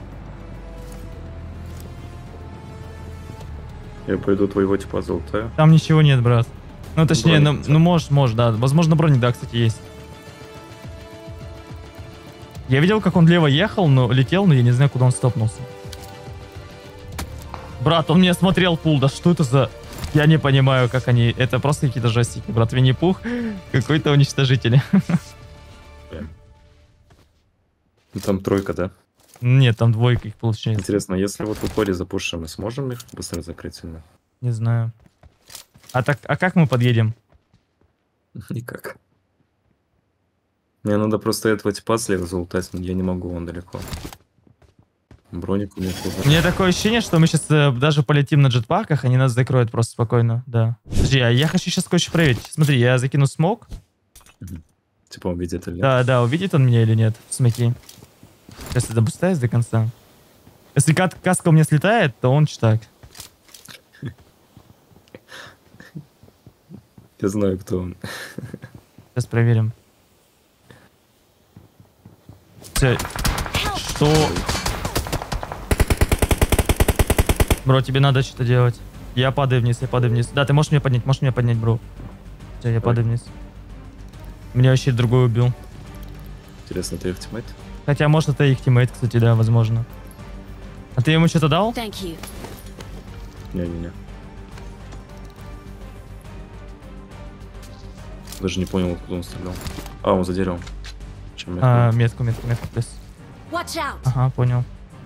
Я пойду твоего типа золотая. Там ничего нет, брат. Ну, точнее, Броник, ну может, да. Возможно, броник, да, кстати, есть. Я видел, как он лево ехал, но летел, но я не знаю, куда он стопнулся. Брат, он меня смотрел пул, да что это за... Я не понимаю, как они... Это просто какие-то жестики, брат. Винни-Пух, какой-то уничтожитель. Ну, там тройка, да? Нет, там двойка их получается. Интересно, если вот в упоре запушим, мы сможем их быстро закрыть или нет? Не знаю. А как мы подъедем? Никак. Мне надо просто этого типа слева залутать, но я не могу, он далеко. Броник у меня хуже. Мне такое ощущение, что мы сейчас даже полетим на джетпаках, они нас закроют просто спокойно, да. Подожди, а я хочу сейчас кое-что проверить. Смотри, я закину смок. Типа он видит или нет? Да, увидит он меня или нет. Смоки. Сейчас я добустаюсь до конца. Если каска у меня слетает, то он читак. Я знаю, кто он. Сейчас проверим. Всё. Что? Бро, тебе надо что-то делать. Я падаю вниз. Да, ты можешь меня поднять, бро. Все, я падаю вниз. Меня вообще другой убил. Интересно, ты их тиммейт? Хотя, может, это их тиммейт, кстати, да, возможно. А ты ему что-то дал? Thank you. Не-не-не. Даже не понял, откуда он стрелял. А, он за деревом. Чем Метку, плюс. Watch out! Ага, понял.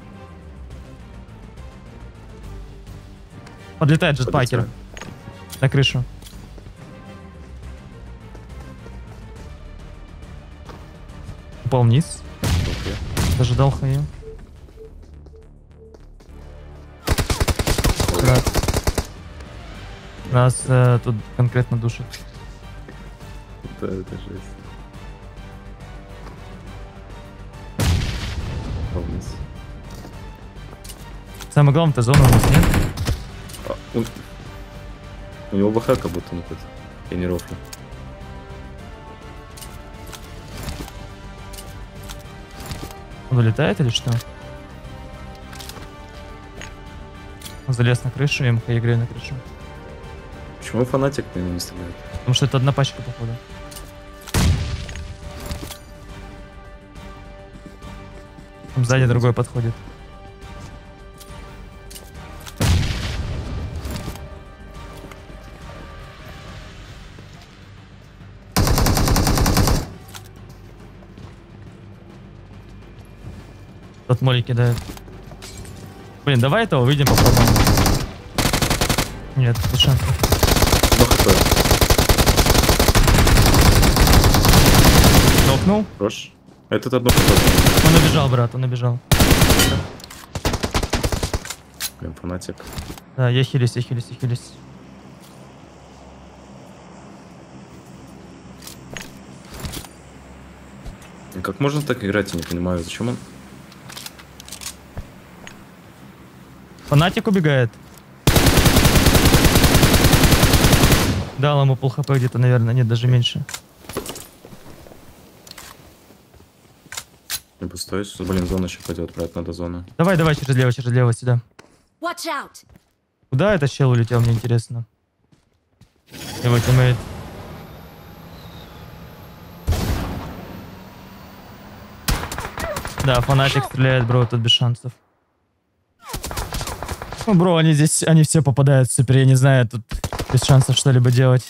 Подлетает джетпакер. На крышу. Упал вниз. Дожидал хаю. Нас тут конкретно душит. Да, это жесть. Вниз. Самое главное, это зона у нас нет. У него БХ как будто не хоть. Я не рофлю. Он улетает или что? Он залез на крышу, я МХ играю на крышу. Почему фанатик по нему не стреляет? Потому что это одна пачка, походу. Там сзади другой подходит. Тот моли кидает. Блин, давай этого выйдем, попробуем. Нет, без шансов. Ну, хп. Нокнул. Хорош. Этот одно хп. Он убежал, брат, он убежал. Блин, фанатик. Да, я хилюсь. Как можно так играть, я не понимаю, зачем он? Фанатик убегает. Дал ему пол хп где-то, наверное. Нет, даже меньше. Не пустой. Блин, зона еще пойдет, брат, надо зона. Давай, через лево сюда. Watch out! Куда этот чел улетел, мне интересно. Его тиммейт. Да, фанатик стреляет, бро, тут без шансов. Ну, бро, они здесь, они все попадают супер, я не знаю, тут без шансов что-либо делать.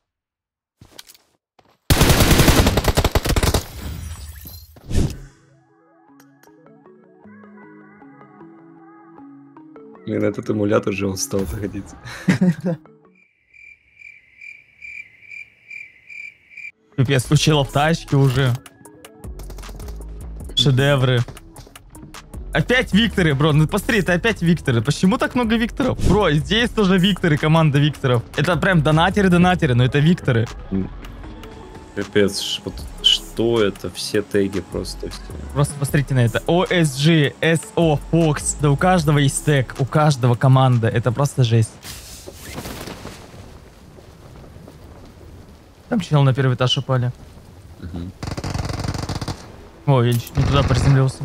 Блин, этот эмулятор же устал заходить. Пипец, учила в тачке уже. Шедевры. Опять Викторы, бро. Ну посмотри, это опять Викторы. Почему так много Викторов? Бро, здесь тоже Викторы, команда Викторов. Это прям донатеры, но это Викторы. Капец, вот что это? Все теги просто. Все. Просто посмотрите на это. OSG, SO, Fox. Да у каждого есть тег, у каждого команда. Это просто жесть. Там чел на первый этаж упали. Угу. Ой, я чуть не туда приземлился.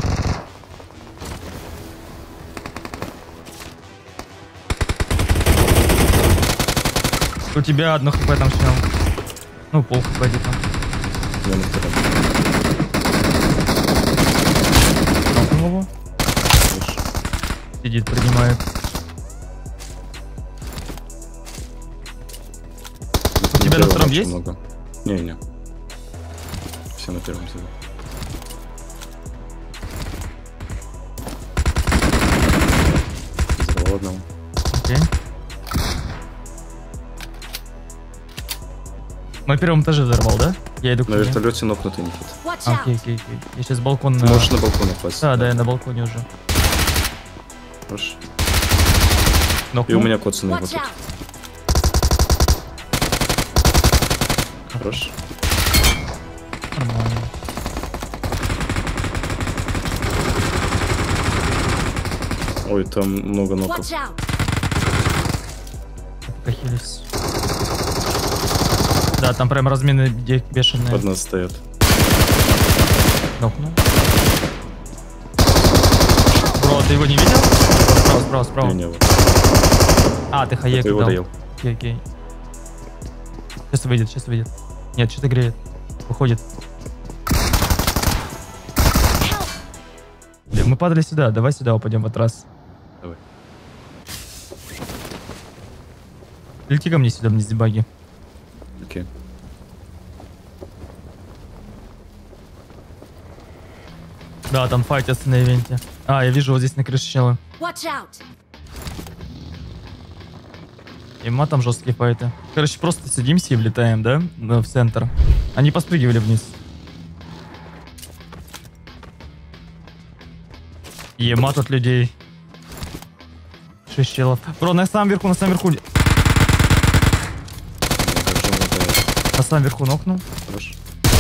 У тебя одно хп там снял. Ну, пол хп где-то. Я на втором. Нокнул его. Слышь. Сидит, принимает. У тебя на втором есть? Много. Не. Все на первом сидят. Взорвал одного. Окей. На первом этаже взорвал, да? Я иду к На тебе. вертолете нокнутый Никит. Watch out! Окей. Я сейчас балкон Ты можешь на балконе класть. Да, я на балконе уже. Хорош. И Нокнул. у меня коцаный вот Watch тут. out! Хорош. Нормально. Ой, там много ноков. Watch out! Покахились. Да, там прям размены бешеные. Под нас стоят. Нокнул. Бро, ты его не видел? Справа. Не, вот. А, ты хаек Ты его дал. доел. Окей. Сейчас выйдет. Нет, что-то греет. Выходит. Блин, мы падали сюда. Давай сюда упадем в этот раз. Давай. Лети ко мне сюда, вниз дебаги. Окей. Да, там файтятся на ивенте. А, я вижу вот здесь на крыше чела. Watch out! И там жесткие файты. Короче, просто сидимся и влетаем, да? В центр. Они поспрыгивали вниз. Ема тут людей. 6 челов. Бро, на самом верху. На самом верху нокнул. Хорош.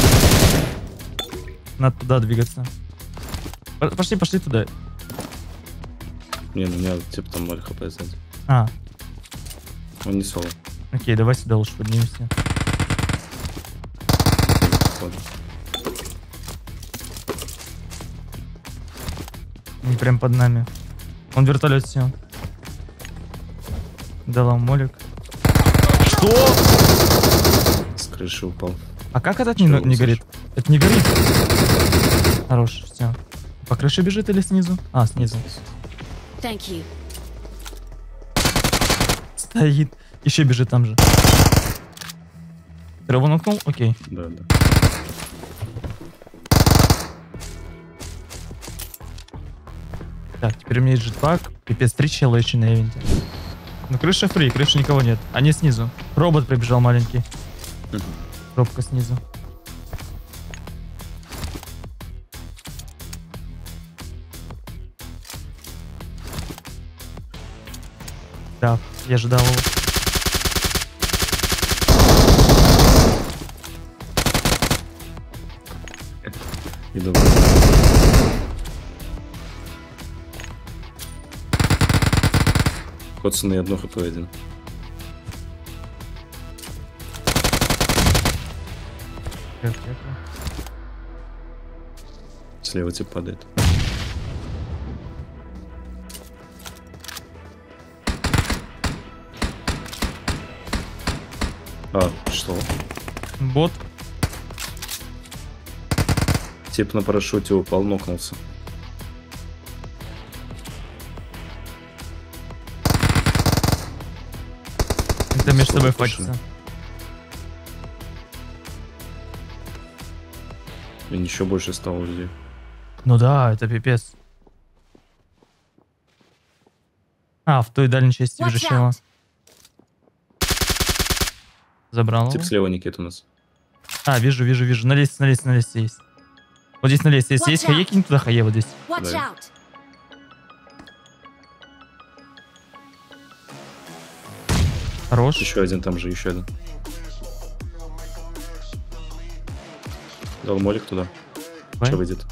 Надо туда двигаться. Пошли туда. Не, ну у меня типа там 0 хп сзади. А, Он не соло. окей, давай сюда лучше поднимемся. Ладно. Не прям под нами. Он вертолет сел. Дал вам молик. Что? С крыши упал. А как этот Чего не лысишь? горит? Это не горит. Хорош, все. По крыше бежит или снизу? А, снизу. Thank you. Стоит. Еще бежит там же. Траву нокнул? Окей. Да. Так, теперь у меня есть джетпак. Пипец, 3 чела еще на ивенте. Ну, крыша фри, крыши никого нет. Они снизу. Робот прибежал маленький. Робка снизу. Так, я ждал его. Иду. Коцаный одно хп один. Слева тип падает. А, что? Бот. Тип на парашюте упал, нокнулся. Это между собой Слушай. фатится. И еще больше стало людей. Ну да, это пипец. А, в той дальней части Watch вижу чела. out. Забрал Тип его. слева Никит у нас. А, вижу. На лестнице есть. Вот здесь на лестнице есть Watch out. хае, кинь туда хае вот здесь. Watch Да. out! Хорош. Еще один там же, еще один. Дал молик туда. Давай. Что выйдет?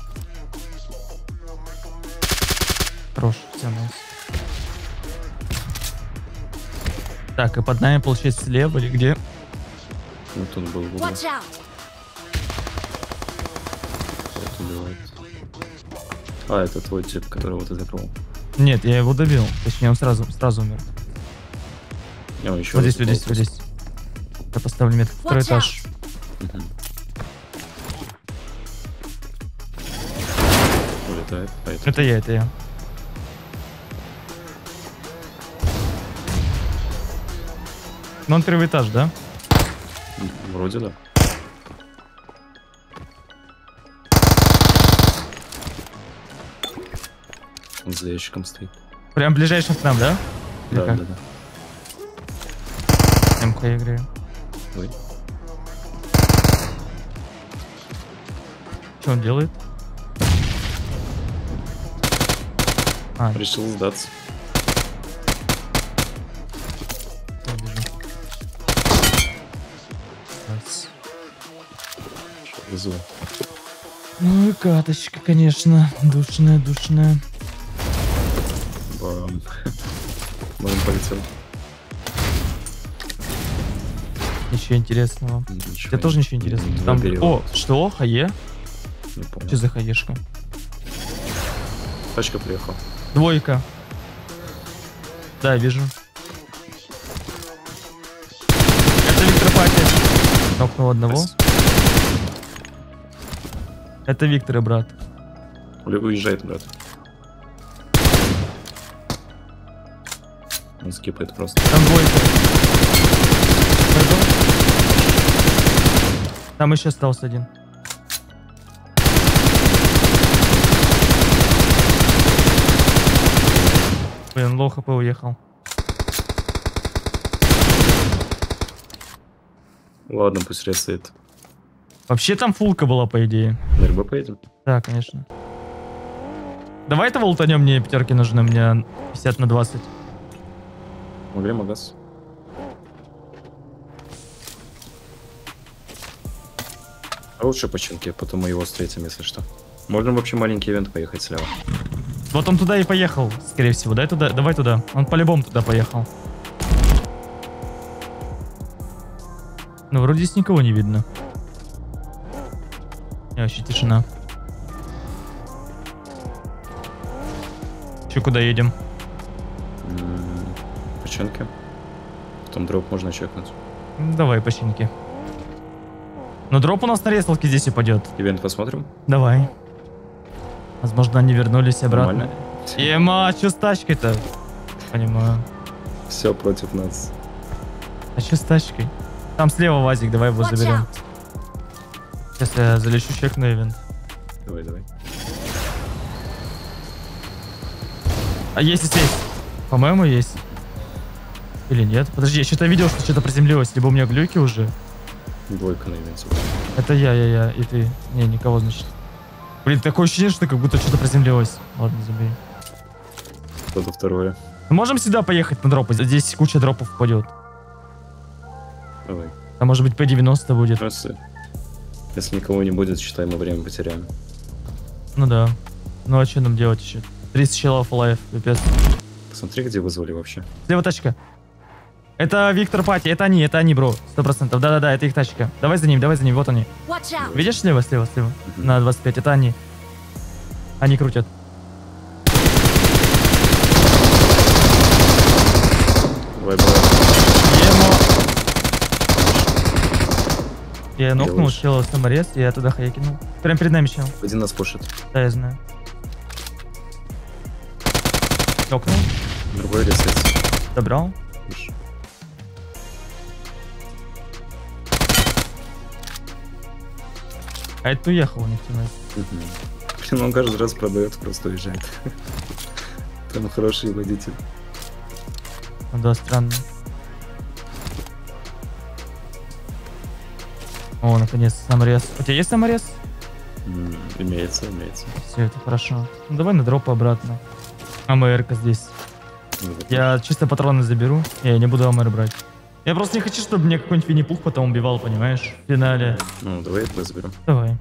Хорош, все, найс. Так, и под нами, получается, слева или где? Ну тут был в углу. Watch out! Вот убивает. А, это твой тип, которого ты закрыл. Нет, я его добил. Точнее, он сразу умер. А, еще Вот здесь, вот здесь, вот здесь. Я поставлю метку. Второй Watch этаж. Улетает. А Это я. Ну, он первый этаж, да? Вроде да. Он за ящиком стоит. Прям ближайшим к нам, да? Или Да, как? да, да. МК играю. Ой. Что он делает? А, Решил сдаться. я вижу. Раз. Вызову. Ну и каточка, конечно. Душная. Бам. Он полетел. Ничего интересного. Ничего. Тебе тоже ничего интересного? Два Там... берега. О, что? Хае? Не помню. Что за хаешка? Тачка приехала. Двойка. Да, вижу. Это Виктор Пати. Нокнул одного. Nice. Это Виктор и брат. Уезжает, брат. Он скипает просто. Там двойка. Пойду. Там еще остался один. Блин, лоу хп уехал. Ладно, пусть ресает. Вообще там фулка была, по идее. На РБ поедем? Да, конечно. Давай этого лутанем, мне пятерки нужны, мне 50 на 20. Могли магаз. А лучше починки, потом мы его встретим, если что. Можно вообще маленький ивент поехать слева. Вот он туда и поехал, скорее всего. Дай туда, давай туда. Он по-любому туда поехал. Ну, вроде здесь никого не видно. И вообще тишина. Че, куда едем? Починки. Потом дроп можно чекнуть. Давай, починки. Но дроп у нас на рестлке здесь упадет. Ивент посмотрим. Давай. Возможно, они вернулись обратно. Нормально. Ема, что с тачкой-то? Понимаю. Все против нас. А что с тачкой? Там слева вазик, давай его Watch заберем. out! Сейчас я залечу чек на ивент. Давай, давай. А есть здесь? По-моему, есть. Или нет? Подожди, я что-то видел, что что-то приземлилось. Либо у меня глюки уже. Двойка на ивенте. Это я. И ты. Не, никого, значит. Блин, такое ощущение, что как будто что-то приземлилось. Ладно, забей. Кто-то второе. Мы можем сюда поехать на дропы. Здесь куча дропов впадет. Давай. А может быть P90 будет. Если никого не будет, считай, мы время потеряем. Ну да. Ну а что нам делать еще? 30 челов лайф, пипец. Посмотри, где вызвали вообще. Слева тачка. Это Виктор Пати, это они, бро. 100%. Да-да-да, это их тачка. Давай за ним, вот они. Watch out! Видишь слева? На 25, это они. Они крутят. Давай. Я нокнул, Делаешь. чела саморез, и я туда хая кинул. Прям перед нами чел. Один нас пушит. Да, я знаю. Нокнул, Другой ресается. добрал. А это уехал у них тиммейт. Блин, он каждый раз продает, просто уезжает. Там хороший водитель. Ну да, странно. О, наконец, саморез. У тебя есть саморез? Имеется. Все, это хорошо. Ну давай на дроп обратно. АМР-ка здесь. Я чисто патроны заберу. Я не буду АМР брать. Я просто не хочу, чтобы мне какой-нибудь Винни-Пух потом убивал, понимаешь? В финале. Ну, давай это заберем. Давай.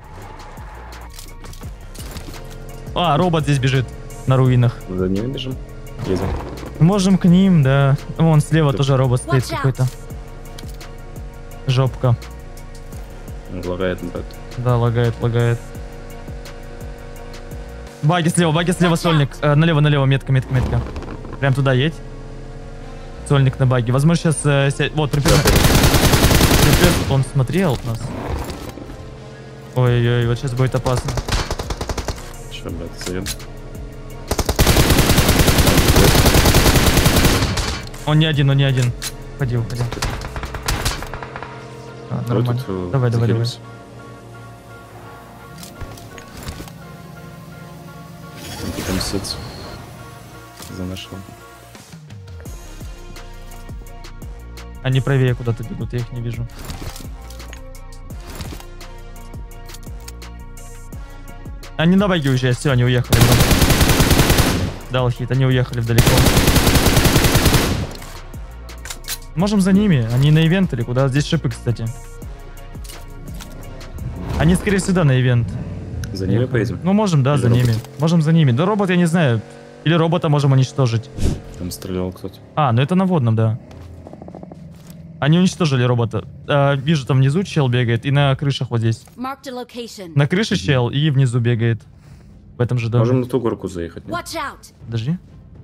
А, робот здесь бежит. На руинах. За ним бежим. Едем. Можем к ним, да. Вон слева Да. тоже робот стоит Watch out. какой-то. Жопка. Лагает, брат. Да, лагает, лагает. Баги слева, сольник. Налево, метка. Прям туда едь. Сольник на баги. Возможно, сейчас сядь. Вот, припер. Он смотрел нас. Ой-ой-ой, вот сейчас будет опасно. Че, брат, заем? Он не один. Уходи. Нормально. Давай. Там сеть за нашего. Они правее куда-то бегут, я их не вижу. Они на баги уезжают, все, они уехали. Дал хит, они уехали вдалеко. Можем за ними, они на ивент или куда? Здесь шипы, кстати. Они, скорее всего, на ивент. За ними поедем? Ну, можем, да, или за робот? ними. Можем за ними. Да, робот, я не знаю. Или робота можем уничтожить. Там стрелял кто-то. А, ну это на водном, да. Они уничтожили робота. Вижу, там внизу чел бегает, и на крышах вот здесь. Marked a location. На крыше чел, и внизу бегает. В этом же доме. Можем на ту горку заехать. Нет? Watch out. Подожди.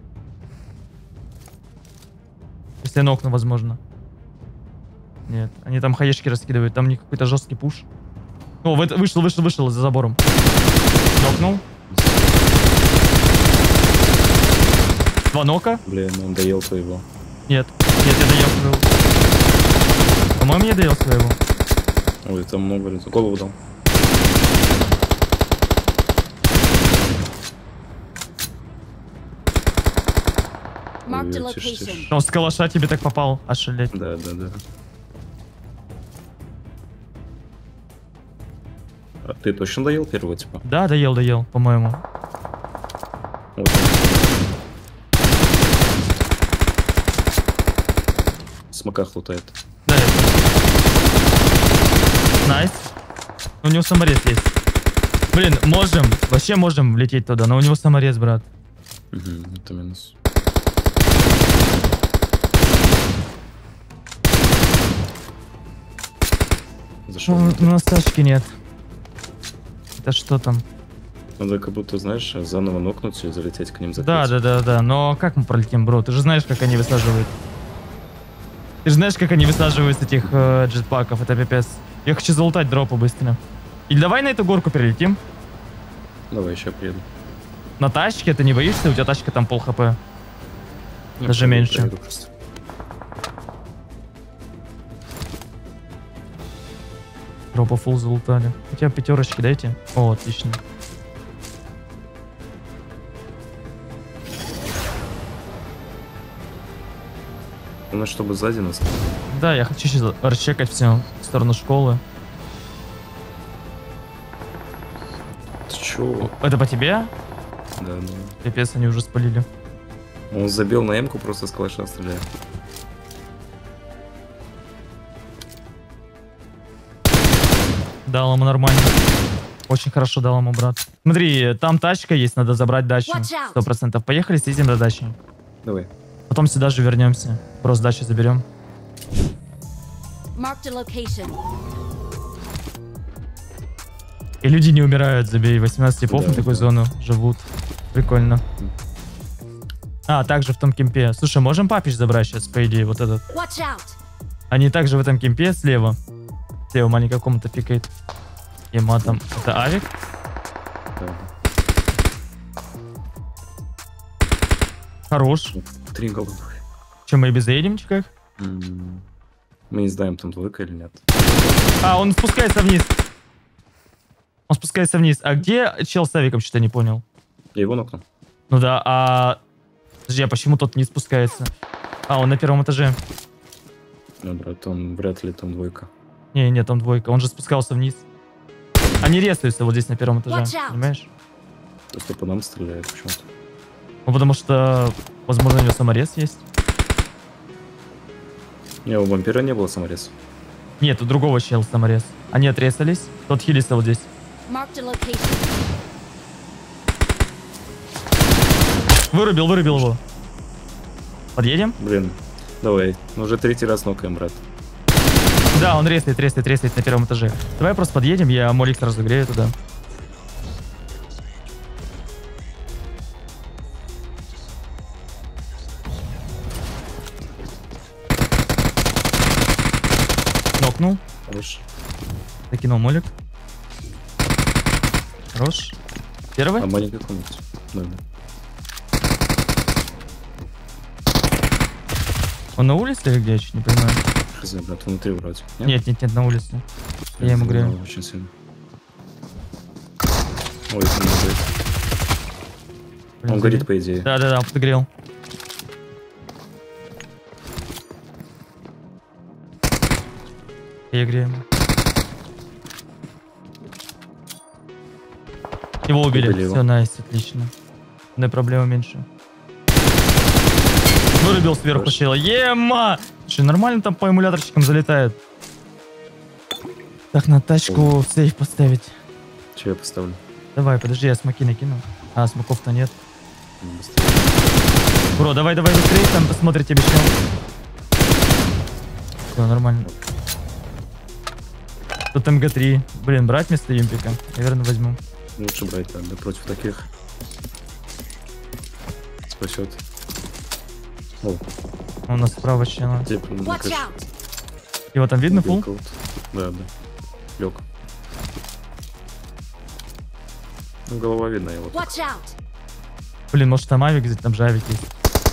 Если я нокну, возможно. Нет, они там хаешки раскидывают. Там не какой-то жесткий пуш. О, вышел за забором. Нокнул. Два нока. Блин, он доел твоего. Нет, я доел своего. По-моему, я доел своего. Ой, там много людей. Голову дал. Marked a Ой, тише, location. тише. Он с калаша тебе так попал. Ошалеть. Да. А ты точно доел первого, типа? Да, доел, по-моему. Вот. В смоках лутает. Да, Найс. У него саморез есть. Блин, вообще можем влететь туда, но у него саморез, брат. Угу, это минус. Зашел. Ну, у нас тачки нет. Это что там? Надо как будто, знаешь, заново нокнуть и залететь к ним за Да. Но как мы пролетим, бро? Ты же знаешь, как они высаживают. Ты же знаешь, как они высаживают с этих джетпаков. Это пипец. Я хочу залутать дропы быстро. Или давай на эту горку перелетим. Давай, еще приеду. На тачке ты не боишься? У тебя тачка там пол хп. Даже Я меньше. проеду просто. Дропа фул залутали. Хотя пятерочки дайте. О, отлично. Ну, чтобы сзади нас. Да, я хочу сейчас расчекать все в сторону школы. Ты чё? Это по тебе? Да. Пипец, они уже спалили. Он забил на эмку, просто с калаша стреляет. Дал ему нормально. Очень хорошо дал ему, брат. Смотри, там тачка есть, надо забрать дачу. 100%. Поехали, съездим до дачи. Давай. Потом сюда же вернемся. Просто дачу заберем. Marked a location. И люди не умирают, забей. 18 типов Да, на такую да. зону живут. Прикольно. А, также в том кемпе. Слушай, можем папич забрать сейчас, по идее, вот этот. Watch out. Они также в этом кемпе слева. Слева маленькая комната пикает. И матом. Это авик? Да. Хорош. 3 головы. Че, мы и без заедем, как? Мы не знаем, там двойка или нет. А, он спускается вниз. Он спускается вниз. А где чел с авиком, что-то не понял? Я его нокнул. Ну да, а... Подожди, а почему тот не спускается? А, он на первом этаже. Ну, брат, он вряд ли там двойка. Не, там двойка. Он же спускался вниз. Они ресаются вот здесь на первом этаже. Watch out. Понимаешь? Просто по нам стреляет почему-то. Ну, потому что, возможно, у него саморез есть. Не, у вампира не было самореза. Нет, у другого чела саморез. Они отрезались. Тот хилится вот здесь. Marked a location. Вырубил его. Подъедем? Блин, давай. Ну, уже 3-й раз нокаем, брат. Да, он рестает на первом этаже. Давай просто подъедем, я молик сразу грею туда. Нокнул. Хорош. Закинул молик. Хорош. Первый? А маленькая комната. Да. Он на улице или где? Я чуть не понимаю. Хз, брат, внутри вроде. Нет, на улице. Я ему грею. Очень сильно. Ой, это не горит. Блин, Он горит, по идее. Да, подогрел. Я грею. Его убили. Убили его. Все, найс, отлично. Одной проблемы меньше. Вырубил сверху Хорошо. чела. Ема! Слушай, нормально там по эмуляторчикам залетает. Так, на тачку в сейф поставить. Че я поставлю? Давай, подожди, я смоки накину. А, смоков-то нет. Быстрее. Бро, давай быстрее, там посмотрите, обещал. Все, нормально. Тут МГ-3. Блин, брать вместо импика? Наверное, возьму. Лучше брать, да, против таких. Спасет. О, У нас справа чела. типа, на Watch крыше. out! Его там видно, Убил фул? кого-то. Да. Лег. Ну, голова видна его. Watch out! Блин, может там авик, где-то там же авик есть.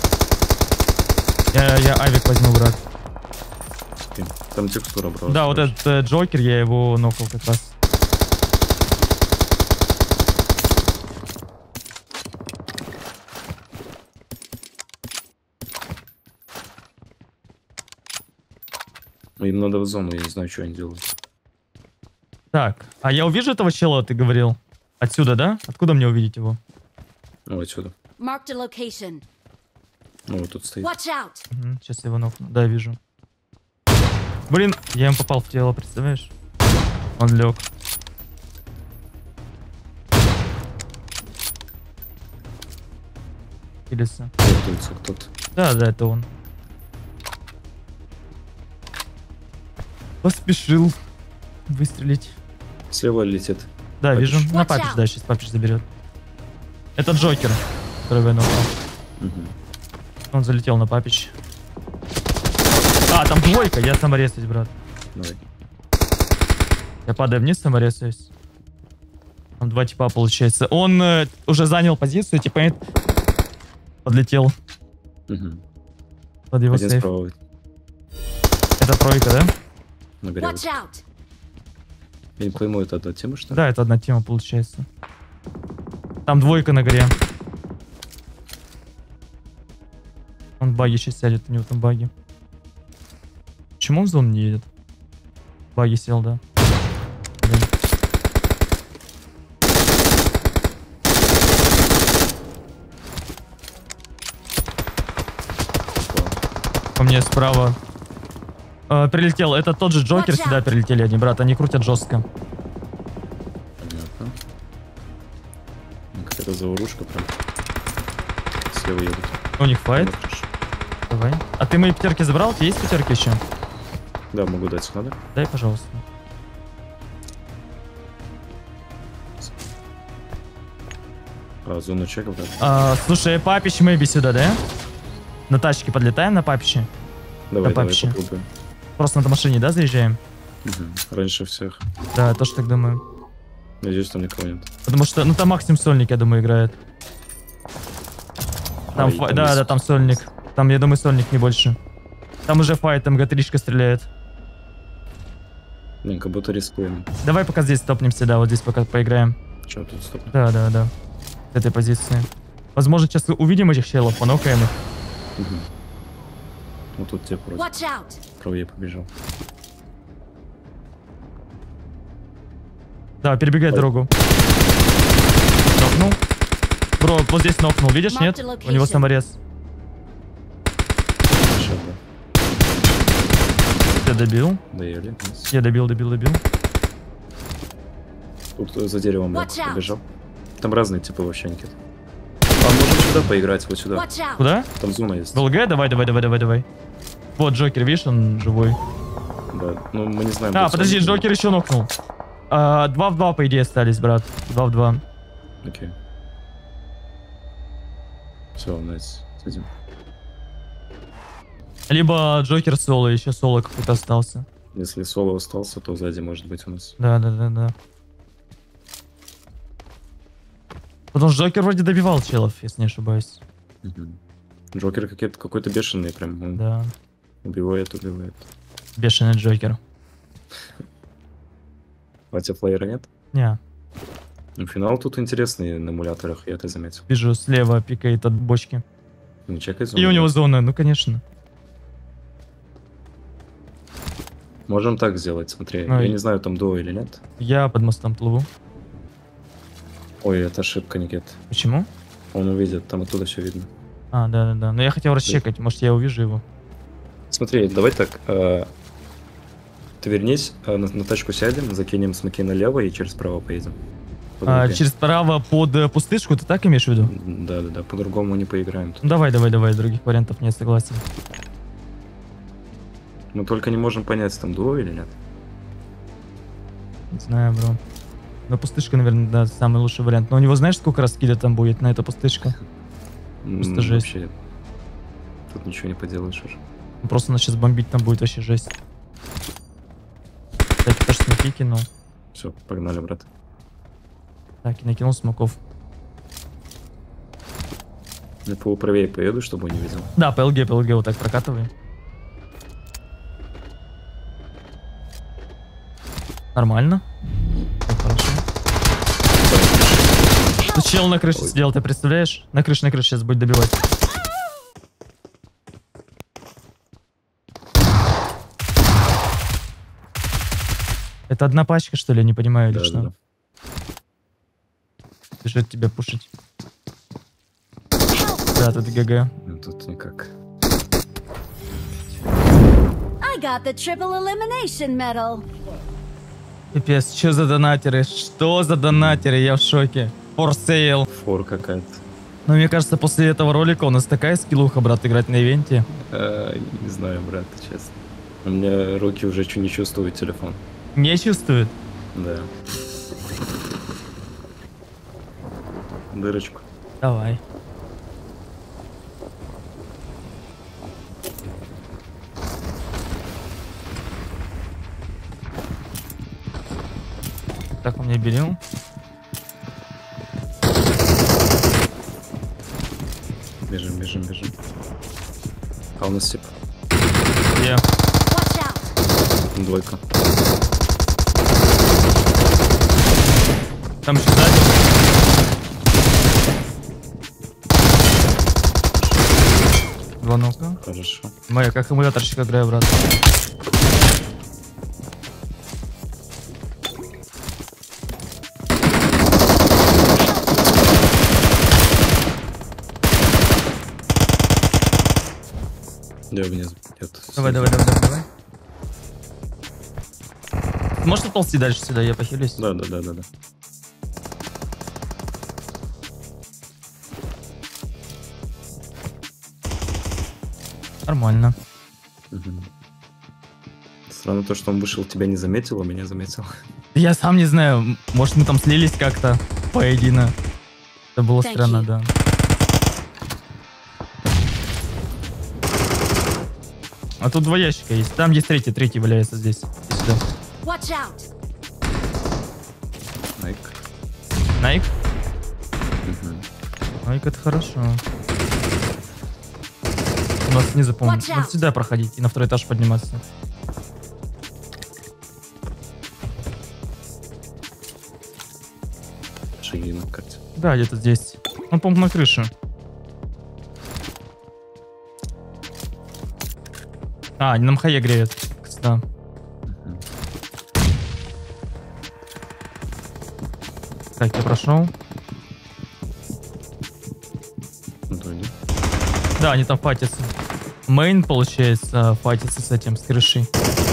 Я авик возьму, брат. Там текстура, брат. Да, вот этот Джокер, я его нокал как раз. Им надо в зону, я не знаю, что они делают. Так, а я увижу этого чела, ты говорил? Отсюда, да? Откуда мне увидеть его? Ну, отсюда. Marked a location. Ну, вот тут стоит. Watch out! Сейчас я его нокну. Да, вижу. Блин, я ему попал в тело, представляешь? Он лег. Илиса. Готовится кто-то. Да, это он. Поспешил выстрелить. Слева летит. Да, Папич. вижу. На Watch папич, out. да, сейчас папич заберет. Это Джокер, который я нокнул. Мгм. Он залетел на папич. А, там двойка, я саморезаюсь, брат. Давай. Я падаю вниз, саморезаюсь. Там два типа получается. Он уже занял позицию, типа подлетел Мгм. под его Один сейф. справа. Это тройка, да? На горе. Watch out! Я не пойму, это одна тема, что ли? Да, это одна тема получается. Там двойка на горе. Он в баги сейчас сядет, у него там баги. Почему он в зону не едет? Баги сел, да. Блин. По мне справа. Прилетел. Это тот же Джокер, Watch out. сюда прилетели они, брат. Они крутят жестко. Понятно. Ну, какая-то заварушка прям. Слева едут. У них файт. На крыше. Давай. А ты мои пятерки забрал? У тебя есть пятерки еще? Да, могу дать, надо. Дай, пожалуйста. А, зону чеков, да? Слушай, папич мэйби сюда, да? На тачке подлетаем на папиче? Давай, давай, папище. попробуем. Просто на машине, да, заезжаем? Мгм. Раньше всех. Да, я тоже так думаю. Надеюсь, там никого нет. Потому что, ну там максимум сольник, я думаю, играет. Там, А, и там да, есть- да, там сольник. Там, я думаю, сольник не больше. Там уже файт, МГ-3 стреляет. Блин, как будто рискуем. Давай пока здесь стопнемся, да, вот здесь пока поиграем. Че, тут стоп? Да. С этой позиции. Возможно, сейчас увидим этих челов, понокаем их. Мгм. Вот тут тебе против. Watch out! Правее побежал. Да, перебегай дорогу. Нокнул. Бро, вот здесь нокнул, видишь, Mark нет? the У него location. саморез. Сейчас, да. Я добил. Доели. Я добил. Тут за деревом я Watch out. побежал. Там разные типы вообще, Никит. А можем сюда поиграть, вот сюда. Watch out! Куда? Там зона есть. В ЛГ? Давай. Вот Джокер, видишь, он живой. Да, ну мы не знаем. А, будет подожди, он или Джокер еще нокнул. 2 в 2, по идее, остались, брат. 2 в 2. нет. Окей. Все, найс. Сидим. Либо Джокер соло, еще соло какой-то остался. Если соло остался, то сзади может быть у нас. Да. Потому что Джокер вроде добивал челов, если не ошибаюсь. Мгм. Джокер какой-то бешеный, прям. Он Да. убивает. Бешеный Джокер. Хотя флайера нет. Не, Ну, финал тут интересный на эмуляторах, я это заметил. вижу, слева пикает от бочки. Не чекай И зону. у него зона, ну конечно. Можем так сделать, смотри. Ну, Я и- не знаю, там дуо или нет. Я под мостом плыву. Ой, это ошибка, Никит. Почему? Он увидит, там оттуда все видно. А, да. Но я хотел расчекать, может я увижу его. Смотри, давай так. Ты вернись, на тачку сядем, закинем смоки налево и через право поедем. По-другому. Через право под пустышку, ты так имеешь в виду? Да, по-другому не поиграем тут. Ну, давай, других вариантов нет, согласен. Мы только не можем понять, там дуо или нет. Не знаю, бро. Но пустышка, наверное, да, самый лучший вариант. Но у него знаешь, сколько раскида там будет на эту пустышку? Просто жесть. Вообще, тут ничего не поделаешь уже. Просто он сейчас бомбить там будет вообще жесть. Так, тоже смоки кинул. Все, погнали, брат. Так, и накинул смоков. Я правее поеду, чтобы он не видел. Да, PLG вот так прокатывай. Нормально. Так, хорошо. Тут чел на крыше сидел, ты представляешь? На крыше сейчас будет добивать. Это одна пачка, что ли? Я не понимаю, или что? Да. Бежит тебя пушить. Да, тут ГГ. Ну, тут никак. I got the triple elimination medal. Пипец, что за донатеры? Что за донатеры? Я в шоке. For sale. Фор какая-то. Но мне кажется, после этого ролика у нас такая скиллуха, брат, играть на ивенте. Не знаю, брат, честно. У меня руки уже не чувствуют телефон. Не чувствует? Да. Дырочку. Давай. Так, он меня берем. Бежим. А у нас тип. Где? Watch out. Двойка. Там еще сзади. Два нока. Хорошо. Моя, как эмуляторщик играю, брат. Я внизу. Нет. Давай. Можешь отползти дальше сюда, я похилюсь? Да. Нормально. Мгм. Странно то, что он вышел, тебя не заметил, а меня заметил. Я сам не знаю, может мы там слились как-то поедино. Это было Thank странно, you. да. А тут два ящика есть. Там есть третий валяется здесь. Иди сюда. Watch out. Найк. Найк? Мгм. Найк, это хорошо. У нас снизу, по-моему. Watch out. Вот сюда проходить и на второй этаж подниматься. Шаги на карте. Да, где-то здесь. Он, по-моему, на крыше. А, они нам хае греют. Кстати. Мгм. Так, я прошел. Ну, то иди. Да, они там фатятся. Мейн, получается, фатится с этим, с крышей.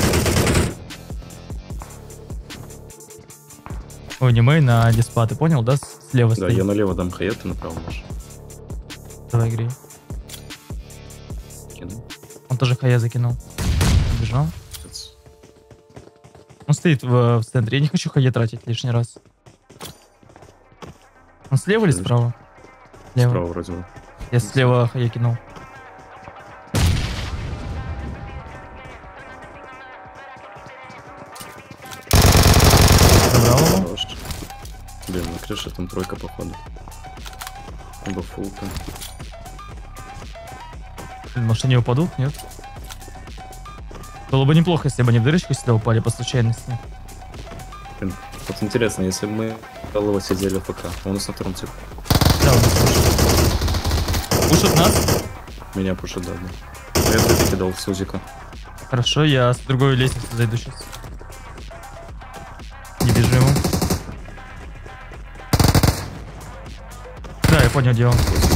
Ой, не мейн, а диспа, ты понял, да? Слева Да, стоит. я налево дам хаят, ты направо можешь. Давай, грей. Кину. Он тоже хая закинул. Убежал. Пиздец. Он стоит в центре. Я не хочу хаге тратить лишний раз. Он слева или справа? Справа вроде бы. Я слева хаге кинул. Забрал его. Хорош. Блин, на крыше там тройка походу. Либо фулка. Блин, может они упадут? Нет? Было бы неплохо, если бы они в дырочку сюда упали по случайности. Блин, вот интересно, если бы мы голову сидели в ФК, он у нас на втором типе. Да, он нас пушит нас? Меня пушит, да. Я тут кидал Сузика. Хорошо, я с другой лестницы зайду сейчас. Не вижу его. Да, я понял, где он.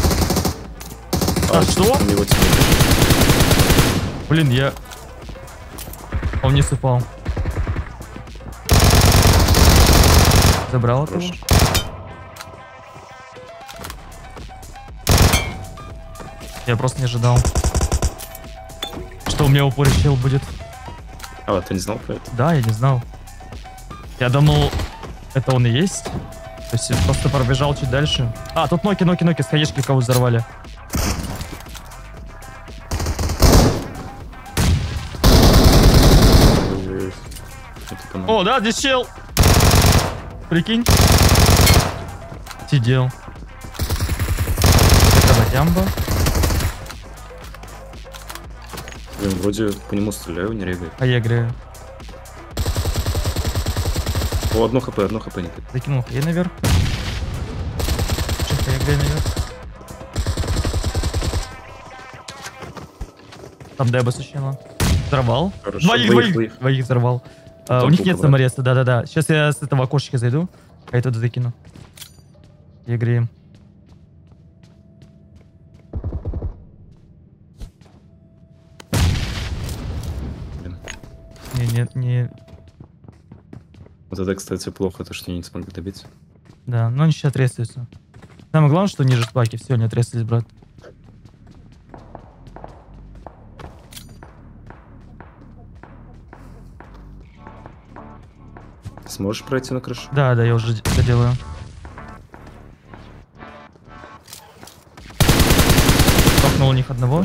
А, что? У него тебе. Блин, я... Он вниз упал. Забрал этого. Хорош. Я просто не ожидал, что у меня в упоре чел будет. А, ты не знал про это? Да, я не знал. Я думал, это он и есть. То есть я просто пробежал чуть дальше. А, тут ноки, с хаешки кого взорвали. Ой-ой-ой. Это по нам. О, да, здесь чел. Прикинь. Сидел. Это ямба. Блин, вроде по нему стреляю, не регает. А я играю. О, одно хп не так. Закинул хей наверх. Чё, я играю наверх. Там Деба сущила. Взорвал. Хорошо. Двоих взорвал. Там У них пулка, нет самореса, да-да-да. Сейчас я с этого окошечка зайду, а я туда закину. И играем. Блин. Не... Вот это, кстати, плохо, то, что они не смогли добить. Да, но они сейчас отрезаются. Самое главное, что ниже спаки. Все, они отрезались, брат. Сможешь пройти на крышу? Да, я уже это делаю. Столкнул у них одного.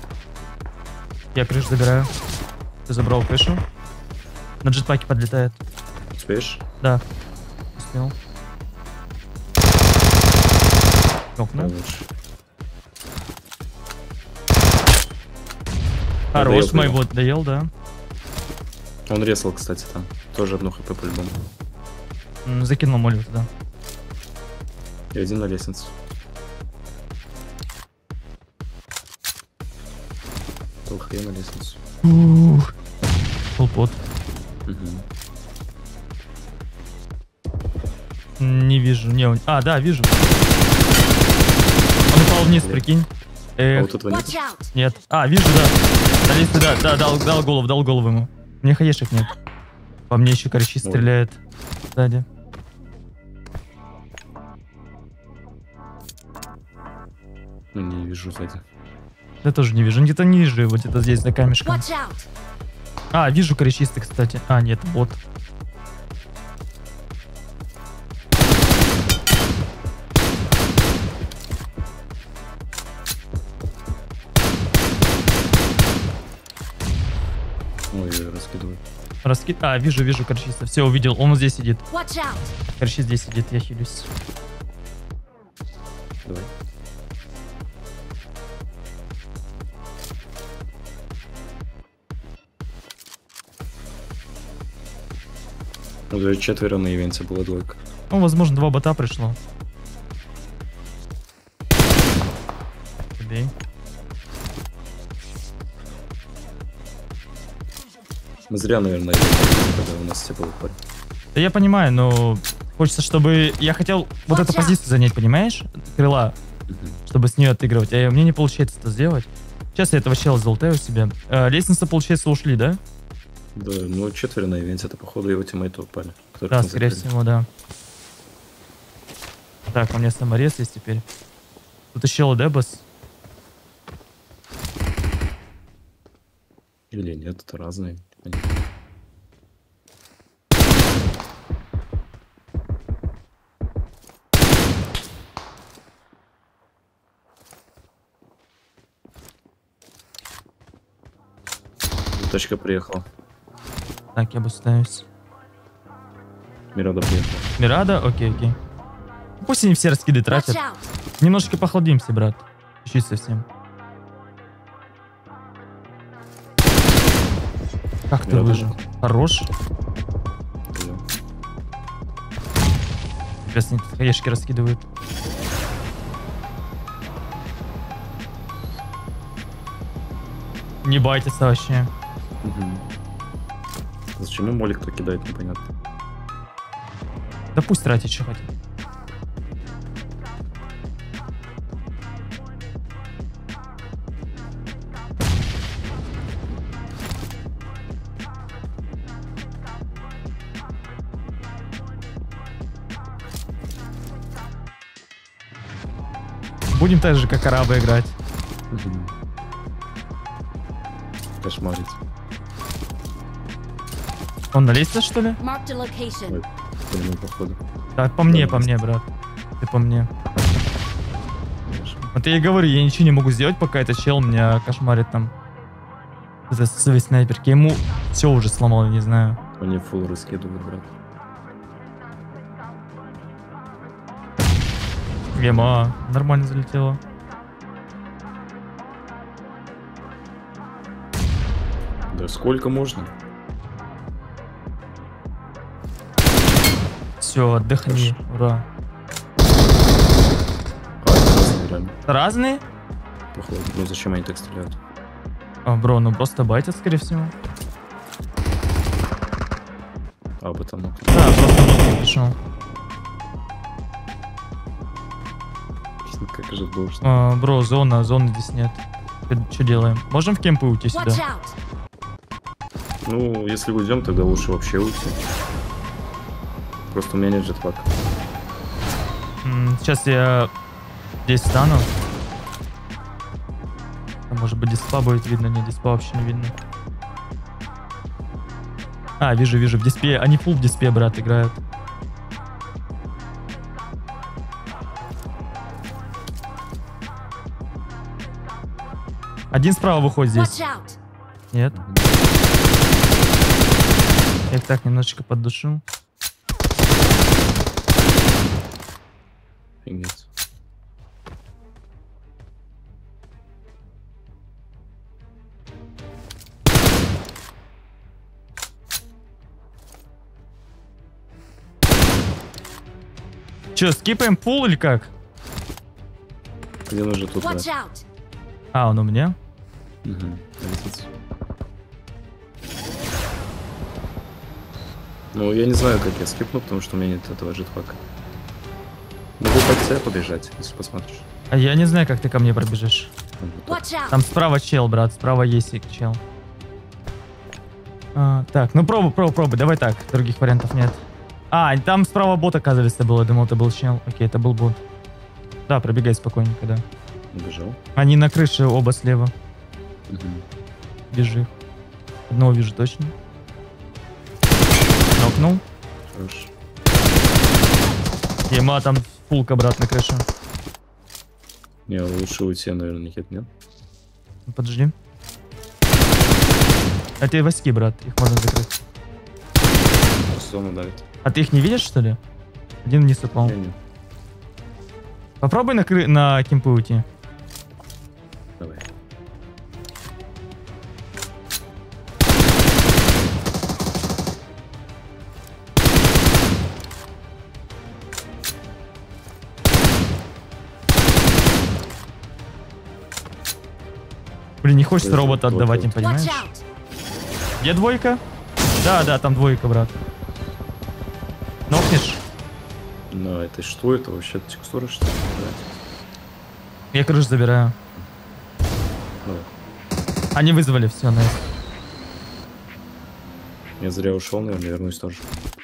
Я крышу забираю. Ты забрал крышу. На джетпаке подлетает. Успеешь? Да. Успел. Нокнул. Лучше. Хорош, Доел, моего доел, да. Он резал, кстати, там. Тоже одно хп по-любому. Закинул молю туда. И один на лестнице. Толхей на лестницу. Полпот. Угу. Не вижу. Не, а, да, вижу. Он упал вниз, прикинь. А вот тут вниз. Watch out! Нет. А, вижу, да. На лестнице, да, дал голову ему. У меня хаешек нет. По мне еще корочи стреляет сзади. Ну, не вижу сзади. Я тоже не вижу. Где-то ниже, вот это здесь за камешком. Watch out! А, вижу коричистый, кстати. А, нет, вот. Ой, я раскидываю. А, вижу коричистый. Все, увидел. Он вот здесь сидит. Watch out! Короче, здесь сидит, я хилюсь. Давай. Уже 4 на ивенте было двойка. Ну, возможно, 2 бота пришло. Убей. Мы зря, наверное, когда у нас все было парень. Да я понимаю, но хочется, чтобы... Я хотел вот эту позицию занять, понимаешь? Крыла, чтобы с нее отыгрывать. А мне не получается это сделать. Сейчас я этого чела золотаю себе. Лестница, получается, ушли, да? Да, ну 4 на ивенте, это походу его тиммейты упали. Да, скорее всего, да. Так, у меня саморез есть теперь. Тут еще Дебас. Или нет, это разные. Тачка приехала. Так, я обустаюсь. Мирада приехала. Мирада? Окей. Пусть они все раскиды Watch тратят. out! Немножечко похолодимся, брат. Чуть совсем. Как ты Мирада выжил? нет. Хорош. Понял. Сейчас они тут хаешки раскидывают. Не байтятся вообще. Мгм. Зачем ему молик-то кидает, непонятно. Да пусть тратит, что хотят. Будем так же, как арабы, играть. Мгм. Кошмарить. Он на лестнице, что ли? Marked a location. Ой, по нему походу. Да, по мне, брат. Ты по мне. Вот я и говорю, я ничего не могу сделать, пока этот чел меня кошмарит там. За своей снайперки. Ему все уже сломал, я не знаю. Они фулл раскидывают, брат. Гема, нормально залетела. Да сколько можно? Все, отдохни. Ура. А, это разные реально. Разные? Походу. Ну зачем они так стреляют? А, бро, ну просто байтят, скорее всего. А, потому. Да, просто ног пришел. Как же должен. Бро, зоны здесь нет. Что делаем? Можем в кемпы уйти Watch сюда? out! Ну, если уйдем, тогда лучше вообще уйти. Просто у меня нет джетпака. Сейчас я здесь встану. А может быть диспа будет видно? Нет, диспа вообще не видно. А, вижу, в диспе. Они фулл в диспе, брат, играют. Один справа выходит здесь. Watch out! Нет. Я их так немножечко поддушу. Офигеть. Че, скипаем пул или как? Где нужно тут? Watch Да. out! А, он у меня? Мгм. Летит. Ну, я не знаю, как я скипну, потому что у меня нет этого джетпака. Могу под тебя побежать, если посмотришь. А я не знаю, как ты ко мне пробежишь. Вот так. Watch out! Там справа чел, брат, справа есть чел. Так, ну пробуй, давай так, других вариантов нет. А, там справа бот, оказывается, был, я думал, это был чел. Окей, это был бот. Да, пробегай спокойненько, да. Убежал. Они на крыше оба слева. Мгм. Бежи. Одного вижу точно. Нокнул. Хорош. Ема там фулк обратно крыша. Не, лучше уйти, наверное, нет? Подожди. Это и воски, брат, их можно закрыть. Зону давит. А ты их не видишь, что ли? Один вниз упал. Не. Попробуй на кемпы уйти. Давай. Блин, не хочется Подожди, робота вот, отдавать вот. им, Watch понимаешь? out! Где двойка? Да, там двойка, брат. Нокнешь? Ну, это что это вообще? Текстура, что ли? Да. Я крышу забираю. Давай. Они вызвали, все, найс. Я зря ушел, наверное, вернусь тоже.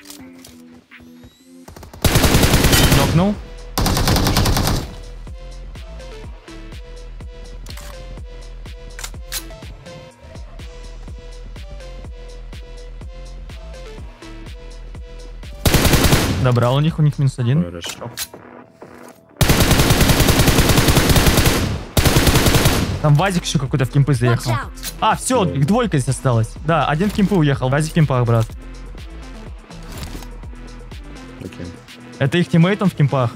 Нокнул. Добрал у них минус один. Хорошо. Там Вазик еще какой-то в кемпы Watch заехал. out! А, все, Да. их двойка здесь осталась. Да, один в кемпы уехал, Вази в кемпах, брат. Окей. Это их тиммейт, он в кемпах.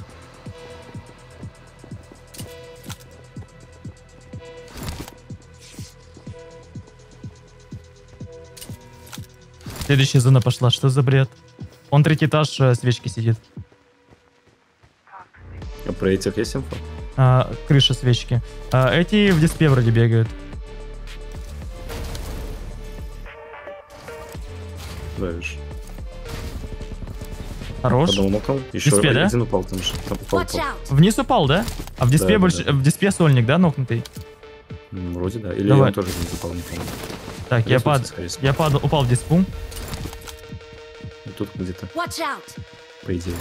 Следующая зона пошла, что за бред? Он третий этаж, свечки сидит. А про этих есть инфа? Крыша свечки. Эти в диспе вроде бегают. Да, видишь. Хорош. Потом упал. Еще Диспе, да? один упал, там же. Там упал. Watch out! Вниз упал, да? А в диспе Да, больше. да. В диспе сольник, да, нокнутый? Вроде да. Или Давай. он тоже не упал, не помню. Так, я упал в диспу. Тут где-то, Watch out! по идее.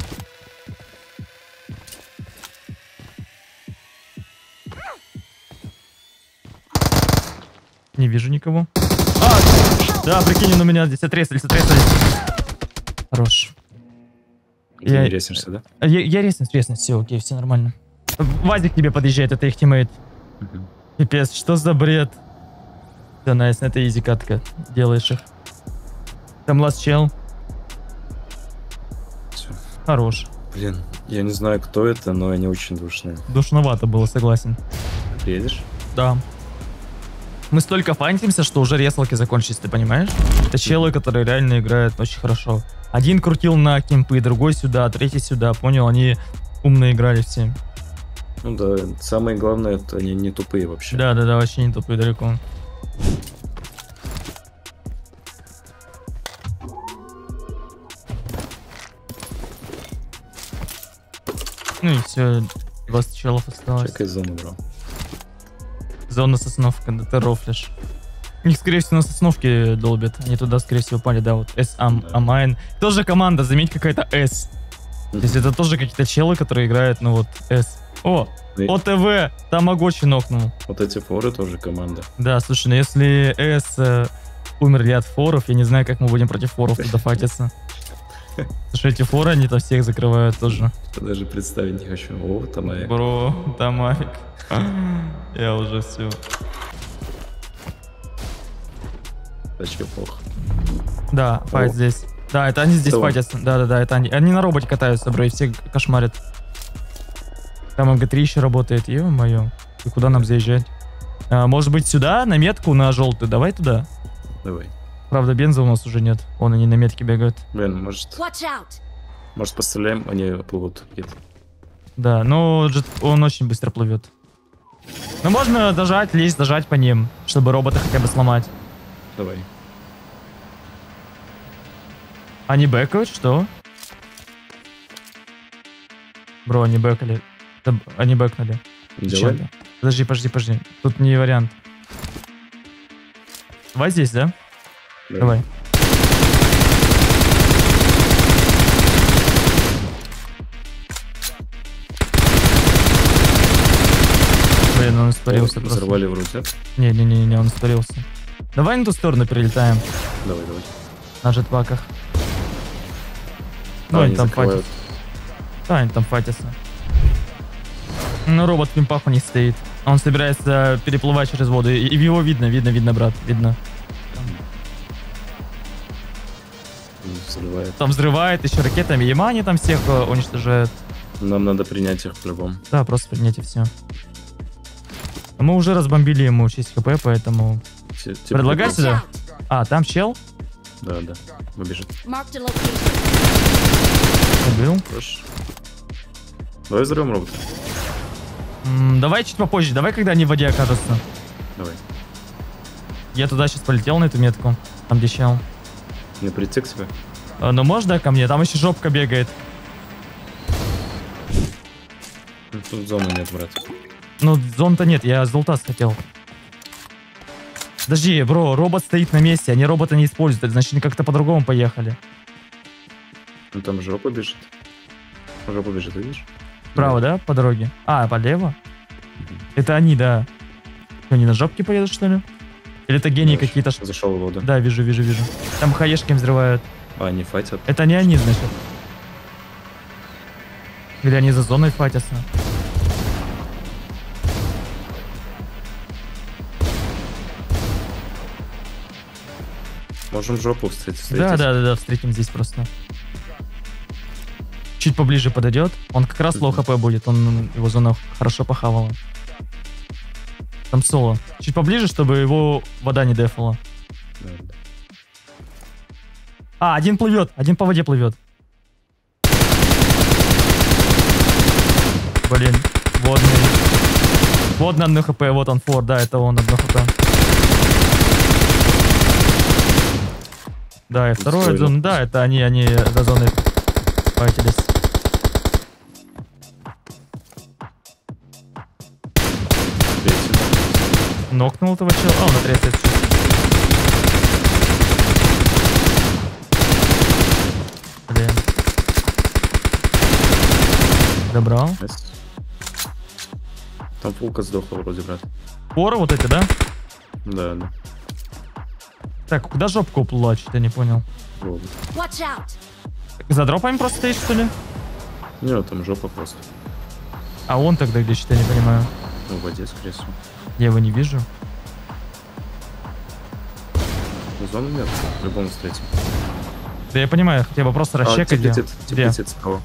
Не вижу никого. Да, прикинь, он у меня здесь отрезались. Хорош. Ты не ресишься, да? Я резнусь, все, окей, все нормально. Вазик к тебе подъезжает, это их тиммейт. Мгм. Пипец, что за бред? Все, найс, это изи катка. Делаешь их. Там ласт чел. Всё. Хорош. Блин, я не знаю, кто это, но они очень душные. Душновато было, согласен. Приедешь? Да. Мы столько фантимся, что уже ресалки закончились, ты понимаешь? Это челы, которые реально играют очень хорошо. Один крутил на кемпы, другой сюда, третий сюда, понял? Они умно играли все. Ну да, самое главное, это они не тупые вообще. Да, вообще не тупые далеко. Ну и все, 20 челов осталось. Чекай зону, бро. Зона сосновка, да ты рофлишь. У них, скорее всего, на сосновке долбят. Они туда, скорее всего, пали, да, вот Амайн. Тоже команда, заметь, какая-то S. То есть это тоже какие-то челы, которые играют, ну вот, S. О, И ОТВ, Тамагочи нокнул. вот эти форы тоже команда. Да, слушай, ну если S умерли от форов, я не знаю, как мы будем против форов туда фатиться. Слушай, эти форы, они там всех закрывают тоже. Я даже представить не хочу. О, там и... Бро, там авик. Я уже все. Вообще плохо. Да, файт О. здесь. Да, это они здесь Кто? файтятся. Да, это они. Они на роботе катаются, бро, и все кошмарят. Там МГ3 еще работает, ё-моё. И куда нам заезжать? Может быть сюда, на метку, на желтую? Давай туда. Давай. Правда, бенза у нас уже нет. Вон они на метке бегают. Блин, может Watch out! постреляем, они плывут где-то. Да, но он очень быстро плывет. Ну можно дожать, лезть, дожать по ним, чтобы робота хотя бы сломать. Давай. Они бэкают, что? Бро, они бэкали. Да, они бэкнули. Давай. Чем-то. Подожди. Тут не вариант. Давай здесь, да? Давай. Блин, он испарился просто. Взорвали вроде. Не, он испарился. Давай на ту сторону перелетаем. Давай. На джетпаках. Ну, А, они они там закрывают. фатятся. Да, они там фатятся. Ну, робот в пимпах у них стоит. Он собирается переплывать через воду. И его видно, брат, видно. Взрывает. Там взрывает еще ракетами. Ямани там всех уничтожают. Нам надо принять их по-любому. Да, просто принять и все. Мы уже разбомбили ему 6 хп, поэтому... Типа, Предлагай Watch сюда. out! А, там чел? Да. Выбежит. Marked a location. Убил. Хорошо. Давай взорвем робота. Давай чуть попозже. Давай, когда они в воде окажутся. Давай. Я туда сейчас полетел, на эту метку. Там где чел. Не прийти к тебе? Ну можешь, да, ко мне? Там еще жопка бегает. Ну, тут зоны нет, брат. Ну, зон-то нет, я золотас хотел. Подожди, бро, робот стоит на месте, они робота не используют, значит, они как-то по-другому поехали. Ну там жопа бежит. Жопа бежит, видишь? Право, да, по дороге? А, полево? Это они, да. Что, они на жопке поедут, что ли? Или это гении Да, какие-то? Зашел в воду. Да, вижу. Там хаешки взрывают. А, они файтят. Это не они, значит. Или они за зоной фатятся. Можем жопу встретить. Да, встретим здесь просто. Чуть поближе подойдет. Он как раз лоу хп будет. Его зона хорошо похавала. Там соло. Чуть поближе, чтобы его вода не дефала. А, один плывет. Один по воде плывет. Блин, водный. Водный 1 хп. Вот он, фор. Да, это он 1 хп. Да, и второй зон. Да, это они до зоны файтились. Нокнул этого чела. А, он на 30. Блин. Добрал. Там фулка сдохла вроде, брат. Поры вот эти, да? Да, да. Так, куда жопка уплыла? Что-то не понял. Вот. За дропами просто стоишь, что ли? Не, там жопа просто. А он тогда где, что-то не понимаю. Ну, в воде, скорее всего. Я его не вижу. Зону нет, по-любому встретим. Да я понимаю, хотя бы просто расчекать. Где? справа.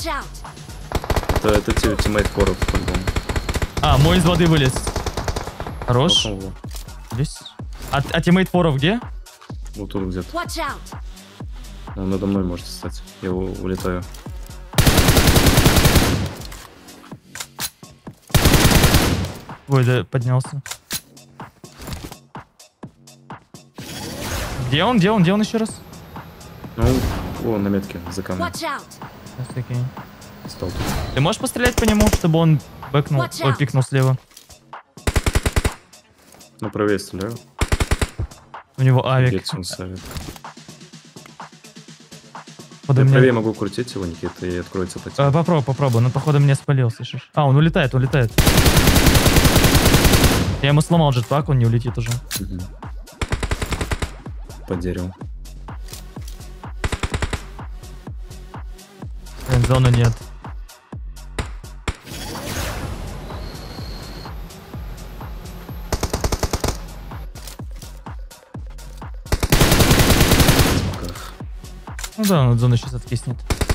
Это тиммейт Форов, по-любому. А, мой из воды вылез. Хорош. Здесь. А тиммейт Форов где? Вот тут где-то. Он надо мной может стать. Я улетаю. Ой, да, поднялся. Где он еще раз? Ну, на метке, за камнем. Окей. Стал тут. Ты можешь пострелять по нему, чтобы он бэкнул, пикнул слева? Ну, правее стреляю. У него авик. Я правее могу крутить его, Никита, и откроется по тебе. Попробуй, но походу меня спалил, слышишь? А, он улетает. Я ему сломал джетпак, он не улетит уже. Под деревом. Блин, зоны нет. Ну да, он зону сейчас откиснет.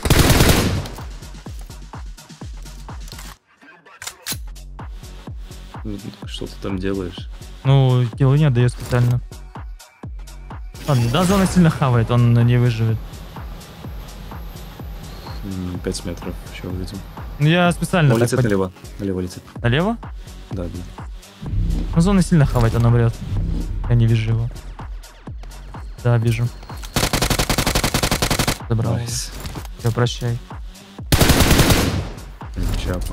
Что ты там делаешь? Ну, киллы не отдаю специально. Ладно, да, зона сильно хавает, он не выживет. 5 метров еще увидим. Я специально... Он летит налево. Налево летит. Налево? Да, да. Ну, зона сильно хавает, он умрет. Я не вижу его. Да, вижу. Забрал. Nice. Все, прощай. Чапа.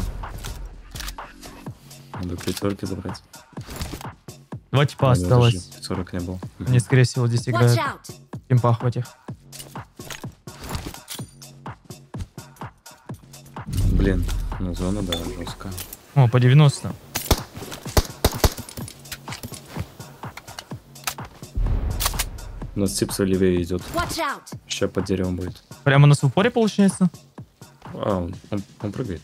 Надо 5 забрать. 2 типа осталось. 40 не было. Они, скорее всего, здесь играют. В кемпах в этих. Блин, ну зона, да, жесткая. О, по 90. У нас типса левее идет. Сейчас под деревом будет. Прямо у нас в упоре получается? А, он прыгает.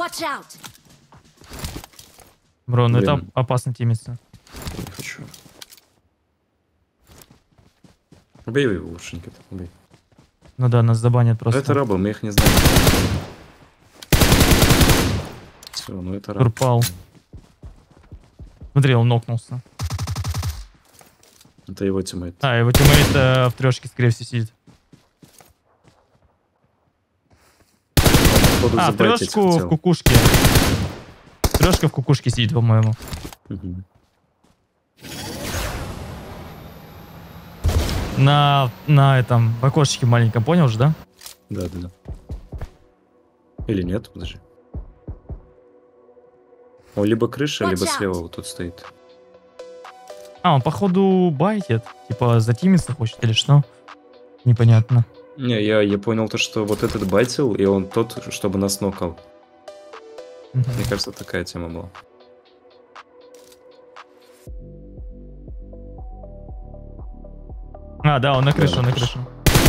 Бро, ну Блин. это опасно тимиться. Не хочу. Убей его лучше, Никита, убей. Ну да, нас забанят просто. Это рабы, мы их не знаем. Все, ну это раб. Турпал. Смотри, он нокнулся. Это его тиммейт. А, его тиммейт в трешке, скорее всего, сидит. Походу, А, забайтить трешку в хотел. кукушке. Трешка в кукушке сидит, по-моему. Мгм. На этом, в окошечке маленьком, понял же, да? Да, да, да. Или нет, подожди. Он либо крыша, либо слева вот тут стоит. А, он походу байтит. Типа затимиться хочет или что? Непонятно. Не, я понял то, что вот этот байтил, и он тот, чтобы нас нокал. Мгм. Мне кажется, такая тема была. А, да, он на крышу, Да, он на на крышу.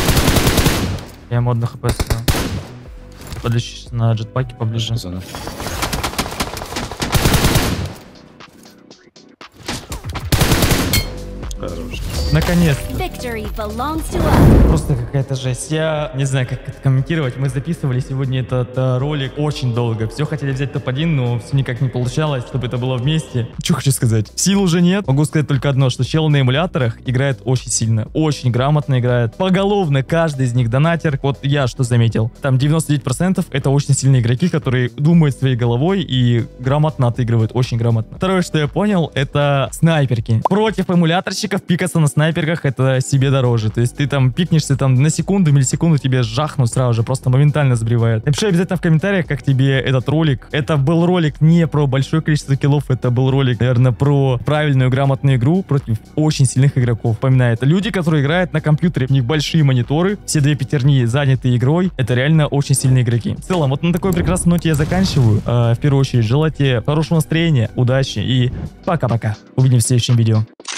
Я ему 1 хп снял. Подлечишься на джетпаке поближе. Зона. Хорош. Наконец. Victory belongs to us. Просто какая-то жесть. Я не знаю, как это комментировать. Мы записывали сегодня этот ролик очень долго. Все хотели взять топ-1, но все никак не получалось, чтобы это было вместе. Что хочу сказать? Сил уже нет. Могу сказать только одно, что чел на эмуляторах играет очень сильно. Очень грамотно играет. Поголовно каждый из них донатер. Вот я что заметил. Там 99% это очень сильные игроки, которые думают своей головой и грамотно отыгрывают. Очень грамотно. Второе, что я понял, это снайперки. Против эмуляторщиков пикаться на снайперках это себе дороже. То есть ты там пикнешься там на секунду, миллисекунду, тебе жахнут сразу же, просто моментально сбривает. Напиши обязательно в комментариях, как тебе этот ролик. Это был ролик не про большое количество киллов, это был ролик, наверное, про правильную грамотную игру против очень сильных игроков. Поминаю, это люди, которые играют на компьютере, у них большие мониторы, все две пятерни заняты игрой. Это реально очень сильные игроки. В целом, вот на такой прекрасной ноте я заканчиваю. В первую очередь, желаю тебе хорошего настроения, удачи и пока-пока. Увидимся в следующем видео.